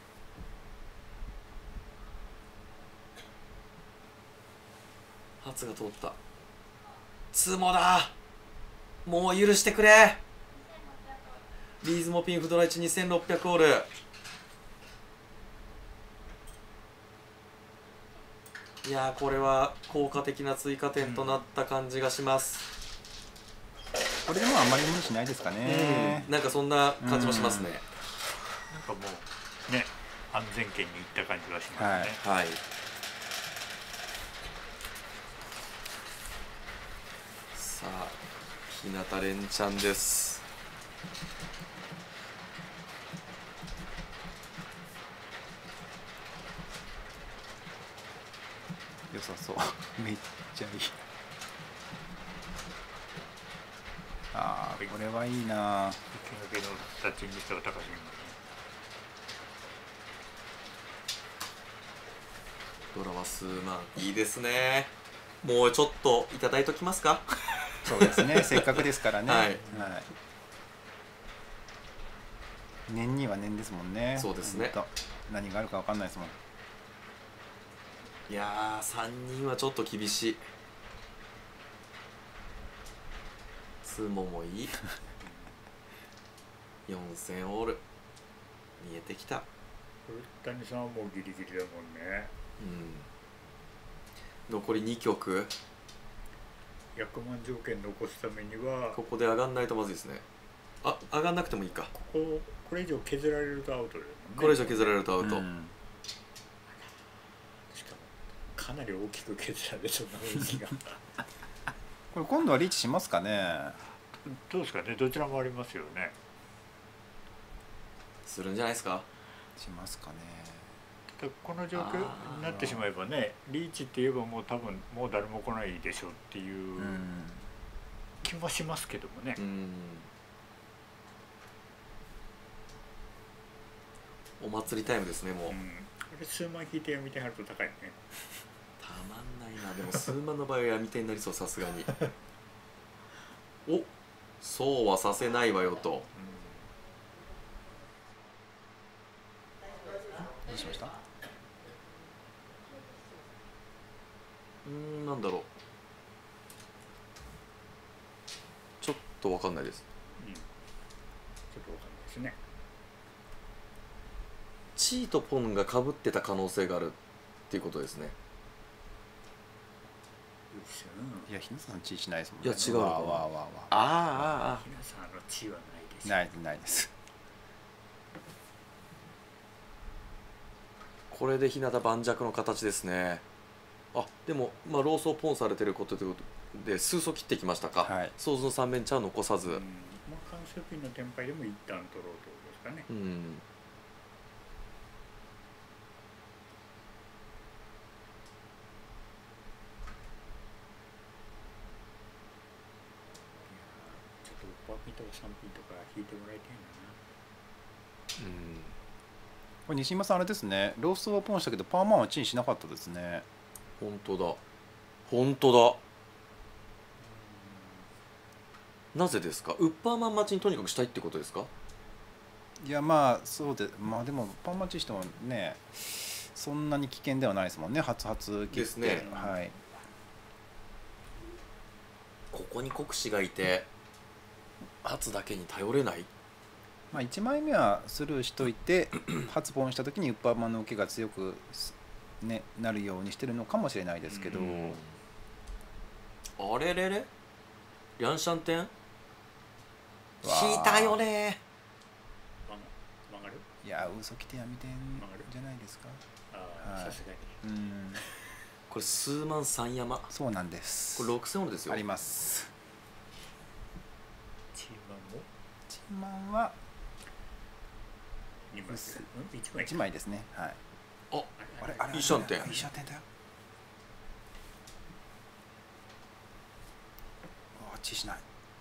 S1: 初が通った。ツモだ。もう許してくれ。リーズモピンフドラいちにせんろっぴゃくオール。いやー、これは効果的な追加点となった感じがします。
S3: これでもあんまり無理しないですかね。
S1: うん、なんかそんな感じもしますね。
S2: なんかもうね、安全圏に行った感じがしますね。
S1: はい、はい、さあ日向連チャンです。
S3: 良さそう。めっちゃいい。ああ、これはいいな。
S2: 池抜けのタッチにしては高すぎますね。
S1: ドラは数万、いいですね。もうちょっといただいときますか。
S3: そうですね、せっかくですからね。はい、はい、年には年ですもんね。
S1: そうですね。
S3: 何があるかわかんないですもん。
S1: いやー、さんにんはちょっと厳しい。ツモもいい。よんせんオール見えてきた。
S2: 古谷さんはもうギリギリだもんね。
S1: うん、残りに局。
S2: 役満条件残すためには
S1: ここで上がんないとまずいですね。あ、上がんなくてもいいか。
S2: こここれ以上削られるとアウトだよね。
S1: これ以上削られるとアウト、うん、
S2: しかもかなり大きく削られそうな雰囲気が。
S3: これ今度はリーチしますかね。
S2: どうですかね、どちらもありますよね。
S1: するんじゃないですか。
S3: しますかね。
S2: この状況になってしまえばね、リーチって言えばもう多分もう誰も来ないでしょうっていう気もしますけどもね。うん、
S1: お祭りタイムですね、もう。うん、
S2: これ数万引いてやみてはると高いね。
S1: たまんないな。でも数万の場合はやみ手になりそう、さすがに。お、そうはさせないわよと。うん、
S3: どうしました？
S1: うーん、なんだろう。ちょっとわかんないです。
S2: うん、ちょっとわかんないですね。
S1: チーとポンがかぶってた可能性があるっていうことですね。
S2: ですよ。
S3: いや、ひなさん地位しないですもん
S1: ね。いや違うのかな。
S3: わあわあわあわ
S1: あ。ああああ。
S2: ひなさんの地位はないです。
S3: ないないです。
S1: これで日向盤石の形ですね。あ、でも、まあ、ローソーポンされてることということで数層切ってきましたか。
S3: はい。
S1: 想像の三面茶は残さず。うん、まあ、
S2: 関数ピンのテンパイでも一旦取ろうということですかね。
S1: うん。
S2: ちょっとパーピンとかさんピンとか引いてもらいたいな。
S1: うん。
S3: これ西島さんあれですね。ローソーはポンしたけどパーマンはチンしなかったですね。
S1: 本当だ。本当だ。なぜですか。ウッパーマン待ちにとにかくしたいってことですか。
S3: いやまあそうで、まあでもパン待ちしてもねそんなに危険ではないですもんね。初初切ってですね。はい。
S1: ここに国士がいて初だけに頼れない。
S3: まあいちまいめはスルーしといて初ポンした時にウッパーマンの受けが強く、ね、なるようにしてるのかもしれないですけど、
S1: あれれれリャンシャンテン引いたよね。
S2: 曲がる。
S3: いや嘘来てやめてんじゃないですか。
S2: ああ、さすがに。
S3: うん、
S1: これ数万三山。
S3: そうなんです。
S1: これろくせんオールですよ。
S3: あります。
S2: チーマンも
S3: チーマンは
S2: にまい、うん、
S3: いちまいですね。はい。
S1: あ、
S3: あれあれ
S1: いいシャンテン。
S3: いいシャンテンだよ。あ、チしない。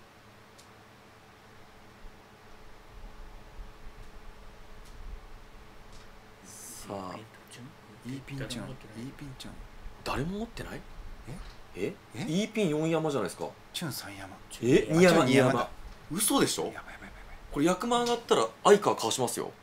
S1: さあ、
S3: いいピンチョン、いいピンチョン。
S1: 誰も持ってない？
S3: え？
S1: え？いいピンよん山じゃないですか。
S3: チュンさん山。
S1: え？に山に山。
S3: だ。
S1: 嘘でしょ？
S3: やばいやばいやばい。
S1: これ役満上がったら相川かわしますよ。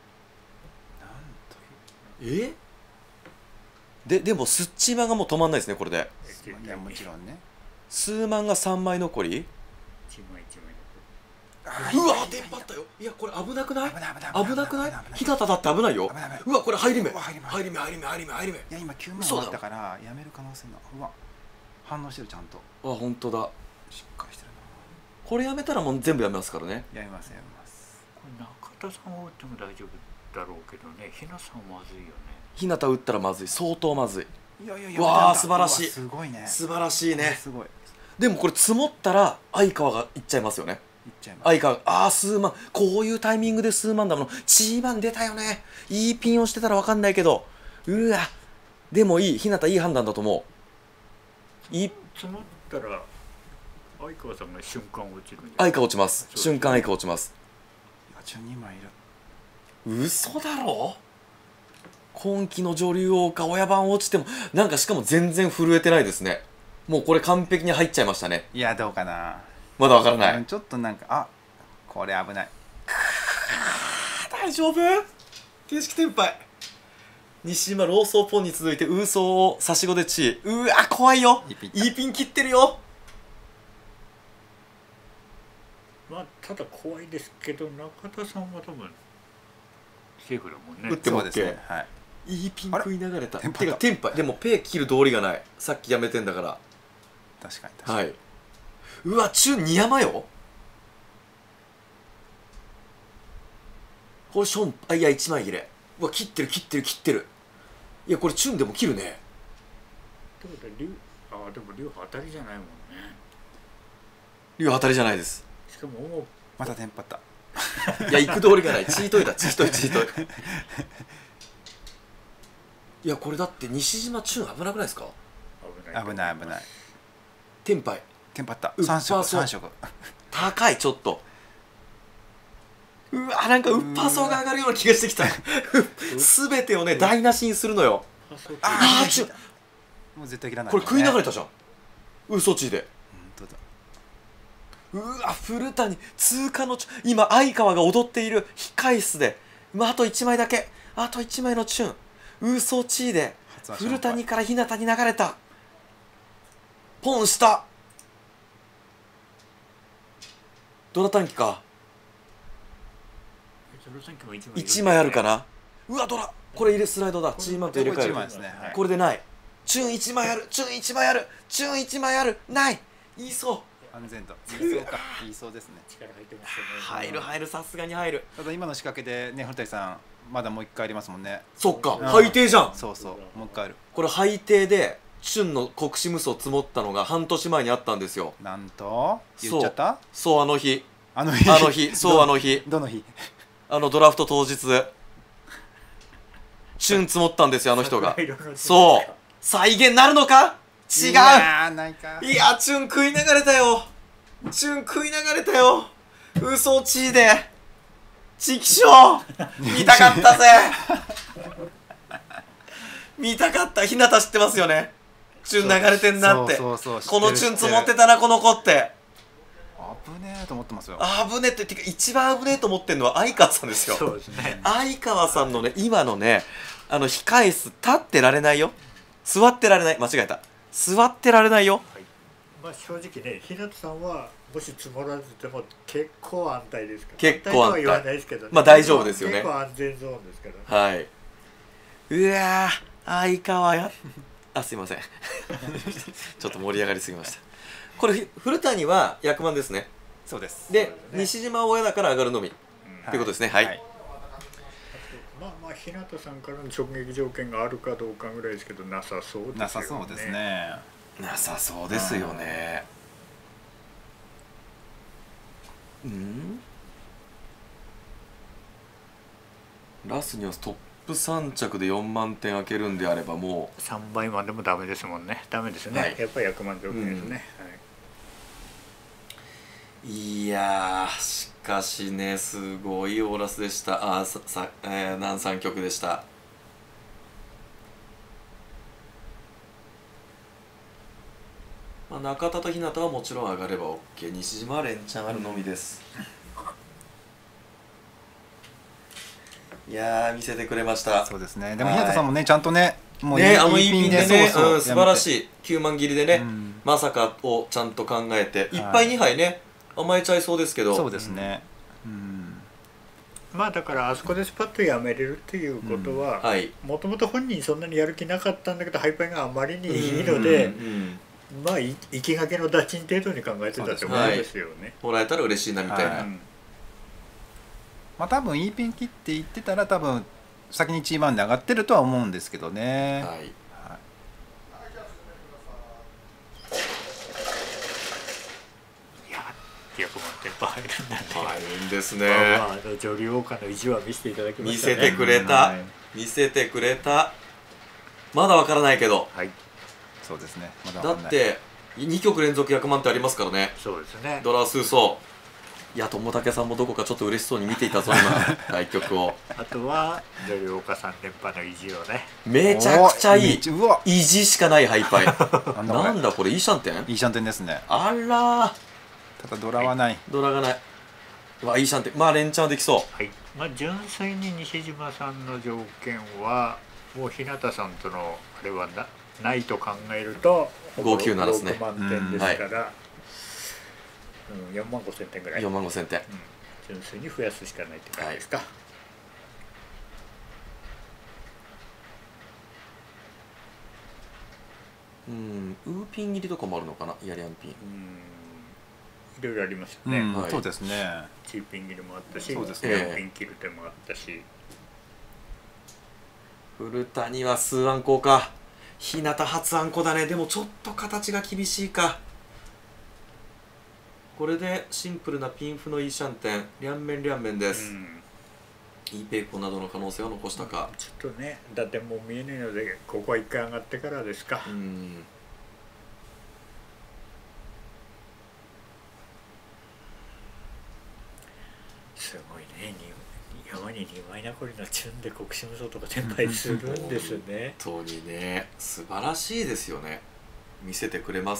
S3: なんという。
S1: え？ででもスッチーマンがもう止まんないですねこれで。
S3: いやもちろんね。
S1: 数万がさんまい残り。
S2: いちまいいちまい
S1: うわテンパったよ。いやこれ危なくない？
S3: 危ない危ない
S1: 危なくない？日向だって危ないよ。
S3: 危ない危ない。
S1: うわこれ入り目
S3: 入り目
S1: 入り目入り目入り目入り目。い
S3: や今きゅうまん終わったからやめる可能性が。うわ反応してるちゃんと。
S1: あ本当だ。
S3: しっかりしてるな。
S1: これやめたらもう全部やめますからね。
S3: やめますやめます。
S2: これ中田さんは打っても大丈夫だろうけどね。ひなさんまずいよね。
S1: 日向打ったらまずい。相当まずい。
S3: いやいやいや。
S1: わあ素晴らしい。
S3: すごいね。
S1: 素晴らしいね。
S3: すごい。
S1: でもこれ積もったら相川がいっちゃいますよね。
S3: いっちゃいます。
S1: 相川ああ数万こういうタイミングで数万だもの。チーマン出たよね。いいピンをしてたら分かんないけどうわでもいい日向いい判断だと思う。いい
S2: 積もったら相川さんが瞬間落ちるんじゃない？
S1: 相川落ちます。瞬間相川落ちます。
S3: いやじゃあにまいいる。
S1: 嘘だろ。今期の女流王か親番落ちてもなんかしかも全然震えてないですね。もうこれ完璧に入っちゃいましたね。
S3: いやどうかな。
S1: まだわからない。
S3: ちょっとなんかあこれ危ない。
S1: 大丈夫？形式転敗。西島ローソーポンに続いてウーソーを差し子で地位。うわ怖いよ。いいピン、いいピン切ってるよ。
S2: まあただ怖いですけど中田さんは多分セーフだもんね。
S1: 打っても OK、
S3: ねはい、
S1: いいピン食いながれた。て
S3: か
S1: テンパイでもペイ切る道理がない。さっきやめてんだから。
S3: 確かに確かに、
S1: はい、うわチュンに山よ。これションあいやいちまい切れ。うわ切ってる切ってる切ってる。いやこれチュンでも切るね。
S2: ってことは竜ああでも竜当たりじゃないもんね。
S1: 竜当たりじゃないです。
S2: しかも
S3: またテンパった。
S1: いや行く道理がない。チートイだチートイチートイ。いやこれだって西島チュン危なくないですか。
S2: 危ない
S3: 危ない危ない。
S1: テンパイ
S3: テンパった
S1: うっ
S3: さん色
S1: ぱそう
S3: さん色
S1: 高いちょっと。うわなんかウッパーソーが上がるような気がしてきた。全てをね台無しにするのよ。
S3: あ
S1: あーちゅ
S3: もう絶対切らない、
S1: これ食い流れたじゃん。嘘ちで。
S3: 本当だ。
S1: うわ古谷通過のち今相川が踊っている控室で、まあ、あといちまいだけあといちまいのチュンウーソーチーで古谷から日向に流れた。ポンしたドラ短期かいちまいあるかな。うわドラこれ入れスライドだ。チーマンと入れ替える、
S3: これいちまいですね、はい、
S1: これでないチュンいちまいある、チュンいちまいある、チュンいちまいある、ない、言いそう。
S3: 安全と言いそうか、言いそうですね。
S2: 力入ってますよね。
S1: 入る入る、さすがに入る。
S3: ただ今の仕掛けでね、古谷さんまだもう一回ありますもんね。
S1: そっか、
S3: うん
S1: 最低じゃん。
S3: そうそう、もう一回ある。
S1: これ最低でチュンの国士無双積もったのが半年前にあったんですよ。
S3: なんと言っちゃった。
S1: そう、あの日、
S3: あの日、
S1: あの日、そうあの日、
S3: どの日。
S1: あのドラフト当日、チュン積もったんですよ、あの人が。そう、再現なるのか。違う。い
S3: やー、ないか。
S1: いや、チュン食い流れたよ。チュン食い流れたよ。嘘ちーでチキショー見たかったぜ。見たかった。ひなた知ってますよね。チュン流れてんなって。
S3: そうそうそう、
S1: このチュン積もってたな、この子って。
S3: 危ねえと思ってますよ。
S1: 危ねえって、てか一番危ねえと思ってるのは相川さんですよ。
S2: そうですね。
S1: 相川さんのね、今のね、あの控え室立ってられないよ。座ってられない。間違えた。座ってられないよ。はい、
S2: まあ正直ね、日向さんはもし積もらずても結構安泰ですから。
S1: 結構安泰。
S2: 安泰とは言わないですけどね。
S1: まあ大丈夫ですよね。
S2: 結構安全ゾーンですから、
S1: ね。はい。うわー、相川や。あ、すいません。ちょっと盛り上がりすぎました。これ古谷は役満ですね。
S3: そうです。
S1: で、
S2: ね、
S1: 西島親だから上がるのみ、うん、っていうことですね。はい。はい、
S2: まあまあ日向さんからの直撃条件があるかどうかぐらいですけど、なさそうですよね。
S3: なさそうですね。
S1: なさそうですよね。うん。ラスにはトップさん着でよんまんてん開けるんであればもう
S2: さんばいまんでもダメですもんね。ダメですね。はい、やっぱり役満条件ですね。うん、はい
S1: いやー、しかしね、すごいオーラスでした。あーささ、えー、南三局でした。まあ、中田と日向はもちろん上がれば OK。 西島は連チャンあるのみです。いやー、見せてくれました。
S3: そうですね。でも日向さんもね、ちゃんとね、
S1: もうね、あのいいピンでね、うん、素晴らしいきゅうまん切りでね、うん、まさかをちゃんと考えて、いっぱいにはいね、甘えちゃいそうですけど。
S3: そうですね、うん、
S2: まあだからあそこでスパッとやめれるっていうことは、もともと本人そんなにやる気なかったんだけどハイパイがあまりにいいので、まあ行きがけの打賃程度に考えてたってことですよね。
S1: もらえたら嬉しいなみたいな、はい、
S3: まあ多分いいピン切っていってたら多分先にいちばんで上がってるとは思うんですけどね。はい、はい、
S2: ひゃくまんてん入るんだね。
S1: 入るんですね。
S2: まあまあ女流王冠の意地は見せていただきましたね。
S1: 見せてくれた、はい、見せてくれた。まだわからないけど、
S3: はい、そうですね。まだ
S1: だってにきょく連続ひゃくまんってありますからね。
S2: そうですね。
S1: ドラスーソー。いや、友武さんもどこかちょっと嬉しそうに見ていたぞ今対局を。
S2: あとは女流王冠さん連覇の意地をね。
S1: めちゃくちゃいい。意地しかないハイパイ。なんだこれ、イーシャンテン？
S3: イーシャンテンですね。
S1: あら。
S3: ただドラはない。
S1: ドラがない。わ、イーシャンテン。まあ連チャンできそう。
S2: はい。まあ純粋に西島さんの条件はもう日向さんとのあれはなないと考えると
S1: ごきゅうななですね。
S2: ろくまんてんですから。うん、よんまんごせんてんぐらい。
S1: よんまんごせんてん、うん、
S2: 純粋に増やすしかないって感じですか。はい、
S1: うん、ウーピン切りとかもあるのかな、イヤリアンピン。うん、
S2: いろいろありますよね。
S3: うん、はい、そうですね。
S2: チーピン切りもあったし、
S3: そうですね。
S2: ヤンピン切る手もあったし。
S1: 古谷は数あんこか。日向初あんこだね。でもちょっと形が厳しいか。これでシンプルなピンフのイーシャンテン、両面両面です。うん、イーペイコなどの可能性は残したか。
S2: ちょっとね、打点も見えないので、ここはいっかい上がってからですか。うん、すごいね、山ににまい残りのチュンで国士無双とか転売するんですね。
S1: 本当にね、素晴らしいですよね。見せてくれます。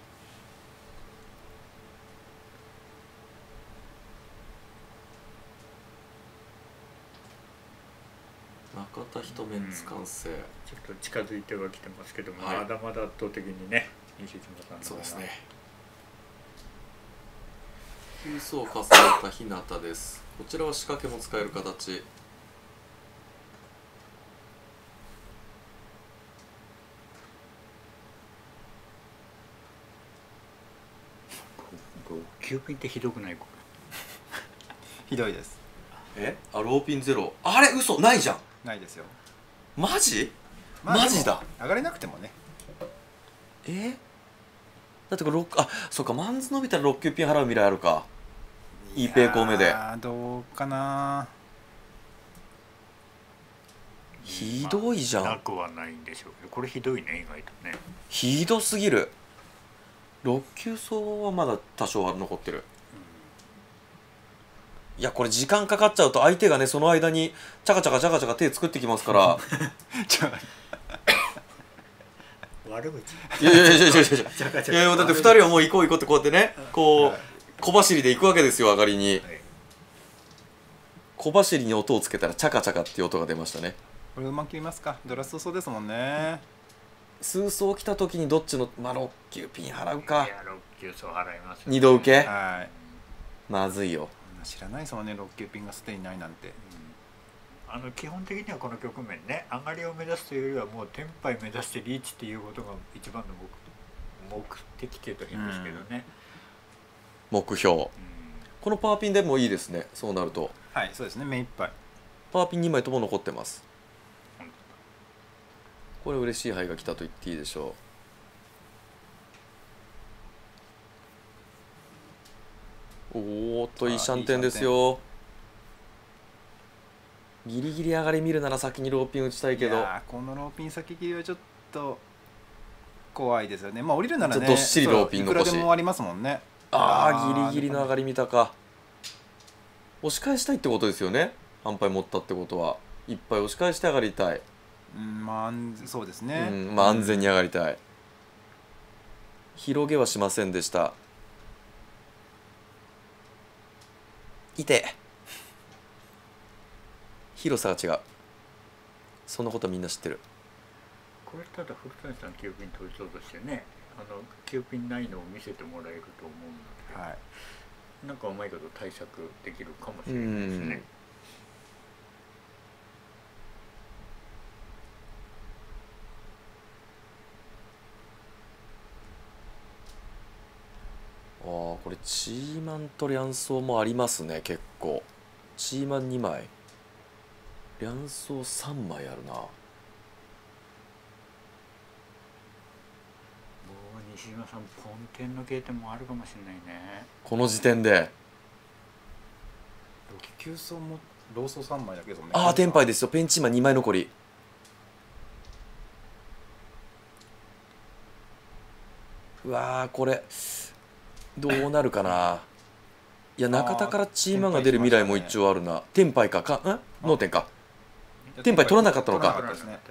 S1: 中田一面完成、うん、
S2: ちょっと近づいてはきてますけど、はい、まだまだ圧倒的にね、西島さんの
S1: そうですね。急走を重ねた日向です。こちらは仕掛けも使える形。
S2: きゅうピンってひどくない？こ
S3: ひどいです。
S1: えあローピンゼロあれ嘘ないじゃん。
S3: ないですよ。
S1: マジ、
S3: まあ
S1: マジだ。
S3: 上がれなくてもね。
S1: えだってこれろくあそうかマンズ伸びたらろっきゅうピン払う未来あるか。いいペーコー目で
S3: ああどうかな。
S1: ひどいじゃん、
S2: なくはないんでしょうけど、これひどいね意外とね。
S1: ひどすぎる。ろっきゅう走はまだ多少は残ってる。いやこれ時間かかっちゃうと相手がねその間にチャカチャカチャカチャカ手作ってきますから
S3: ちょ
S2: 悪口。
S1: いやいやいやいやいやいやいやいやだってふたりはもう行こう行こうってこうやってねこう小走りで行くわけですよ上がりに、はい、小走りに音をつけたらチャカチャカっていう音が出ましたね。
S3: これうまく切りますか。ドラ数走ですもんね。
S1: 数走来た時にどっちのまあろっきゅうピン払うか。
S2: いやろっきゅう走払います、ね、
S1: 二度受け
S3: はい
S1: まずいよ。
S3: 知らないですもんねろっきゅうピンがすでにないなんて、
S2: うん、あの基本的にはこの局面ね上がりを目指すというよりはもうテンパイ目指してリーチっていうことが一番の目目的っていうと変ですけどね、
S1: うん、目標、うん、このパワーピンでもいいですね。そうなると
S3: はいそうですね目いっぱい
S1: パワーピンにまいとも残ってます。これ嬉しい牌が来たと言っていいでしょう。おーっといいシャンテンですよ。ギリギリ上がり見るなら先にローピン打ちたいけど、い
S3: やこのローピン先切りはちょっと怖いですよね。まあ降りるならね
S1: どっしりローピン残し
S3: いくらでもありますもんね。
S1: ああギリギリの上がり見たか。押し返したいってことですよね。反敗持ったってことはいっぱい押し返して上がりたい。
S3: うんまあそうですね、
S1: うんまあ安全に上がりたい。広げはしませんでした。いて広さが違う。そんなことみんな知ってる。
S2: これただ古谷さんきゅうピン取りそうとしてねあのきゅうピンないのを見せてもらえると思うので、はい、なんかうまいこと対策できるかもしれないですね。
S1: ああこれチーマンとリャンソーもありますね。結構チーマンにまいリャンソーさんまいあるな。もう
S2: 西島さんポンテンの経験もあるかもしれないね
S1: この時点で。
S3: きゅう走もローソーさんまいだけどね。
S1: ああテンパイですよ。ペンチーマンにまい残り。うわーこれどうなるかな。いや中田からチーマンが出る未来も一応あるな。テンパイかかんノーテンか。テンパイ取らなかったのか。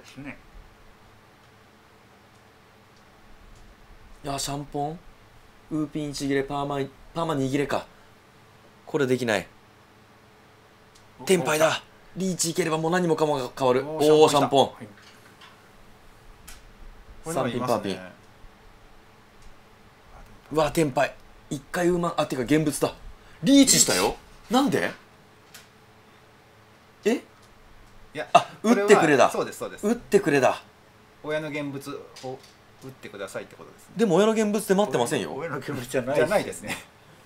S1: いやシャンポンウーピンいち切れパーマパーマに切れか。これできない。テンパイだ。リーチいければもう何もかもが変わる。おおシャンポン、はい、さんピンパーピン。うわテンパイいっかいウーマンあてか現物だ。リーチしたよ。なんでえい
S3: や
S1: あ打ってくれだ。
S3: そうですそうです。
S1: 打ってくれだ。
S3: 親の現物を打ってくださいってことです、ね、
S1: でも親の現物で待ってませんよ。
S2: 親の現物じゃない
S3: じゃないですね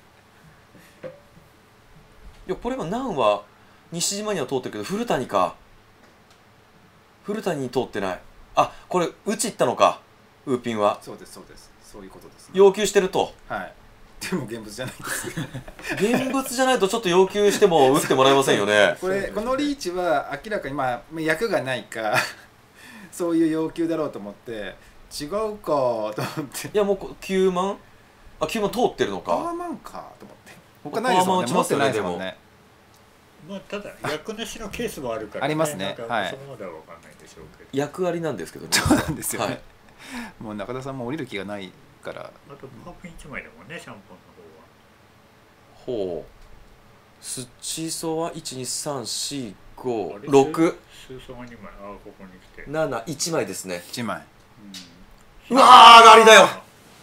S1: いやこれはナンは西島には通ってるけど古谷か。古谷に通ってない。あこれ打ちいったのかウーピンは。
S3: そうですそうですそういうことです、ね、
S1: 要求してると。
S3: はいでも現物じゃないです
S1: 現物じゃないとちょっと要求しても打ってもらえませんよね
S3: これこのリーチは明らかにまあ役がないかそういう要求だろうと思って違うかと思って
S1: いやもうきゅうまんあきゅうまん通ってるのか。
S3: パーマンかと思って他ないですもんね。持ってないですもんね。
S2: まあただ役なしのケースもあるから、ね、
S3: ありますね。はい。
S2: そこまでは分かんないでしょうけど。
S1: 役ありなんですけどね。
S3: そうなんですよね。
S1: はい、
S3: もう中田さんも降りる気がないから。
S2: あとパーピンいちまいだもんねシャンポンの方は。
S1: ほう。スッチーソーはいちにさんよんごろく。
S2: スーソーがにまい。ああここに来て。
S1: なないちまいですね。
S3: いちまい。
S1: うん、うわー上がりだよ。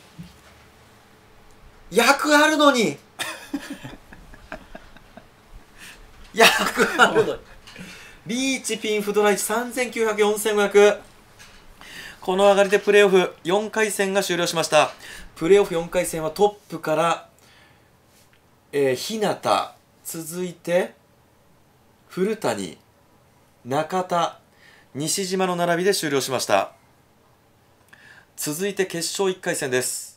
S1: 役あるのに。役あるのに。リーチピンフドライチさんぜんきゅうひゃく、よんせんごひゃく。この上がりでプレーオフよんかい戦が終了しました。プレーオフよんかい戦はトップからえー、日向、続いて古谷、中田、西島の並びで終了しました。続いて決勝いっかい戦です。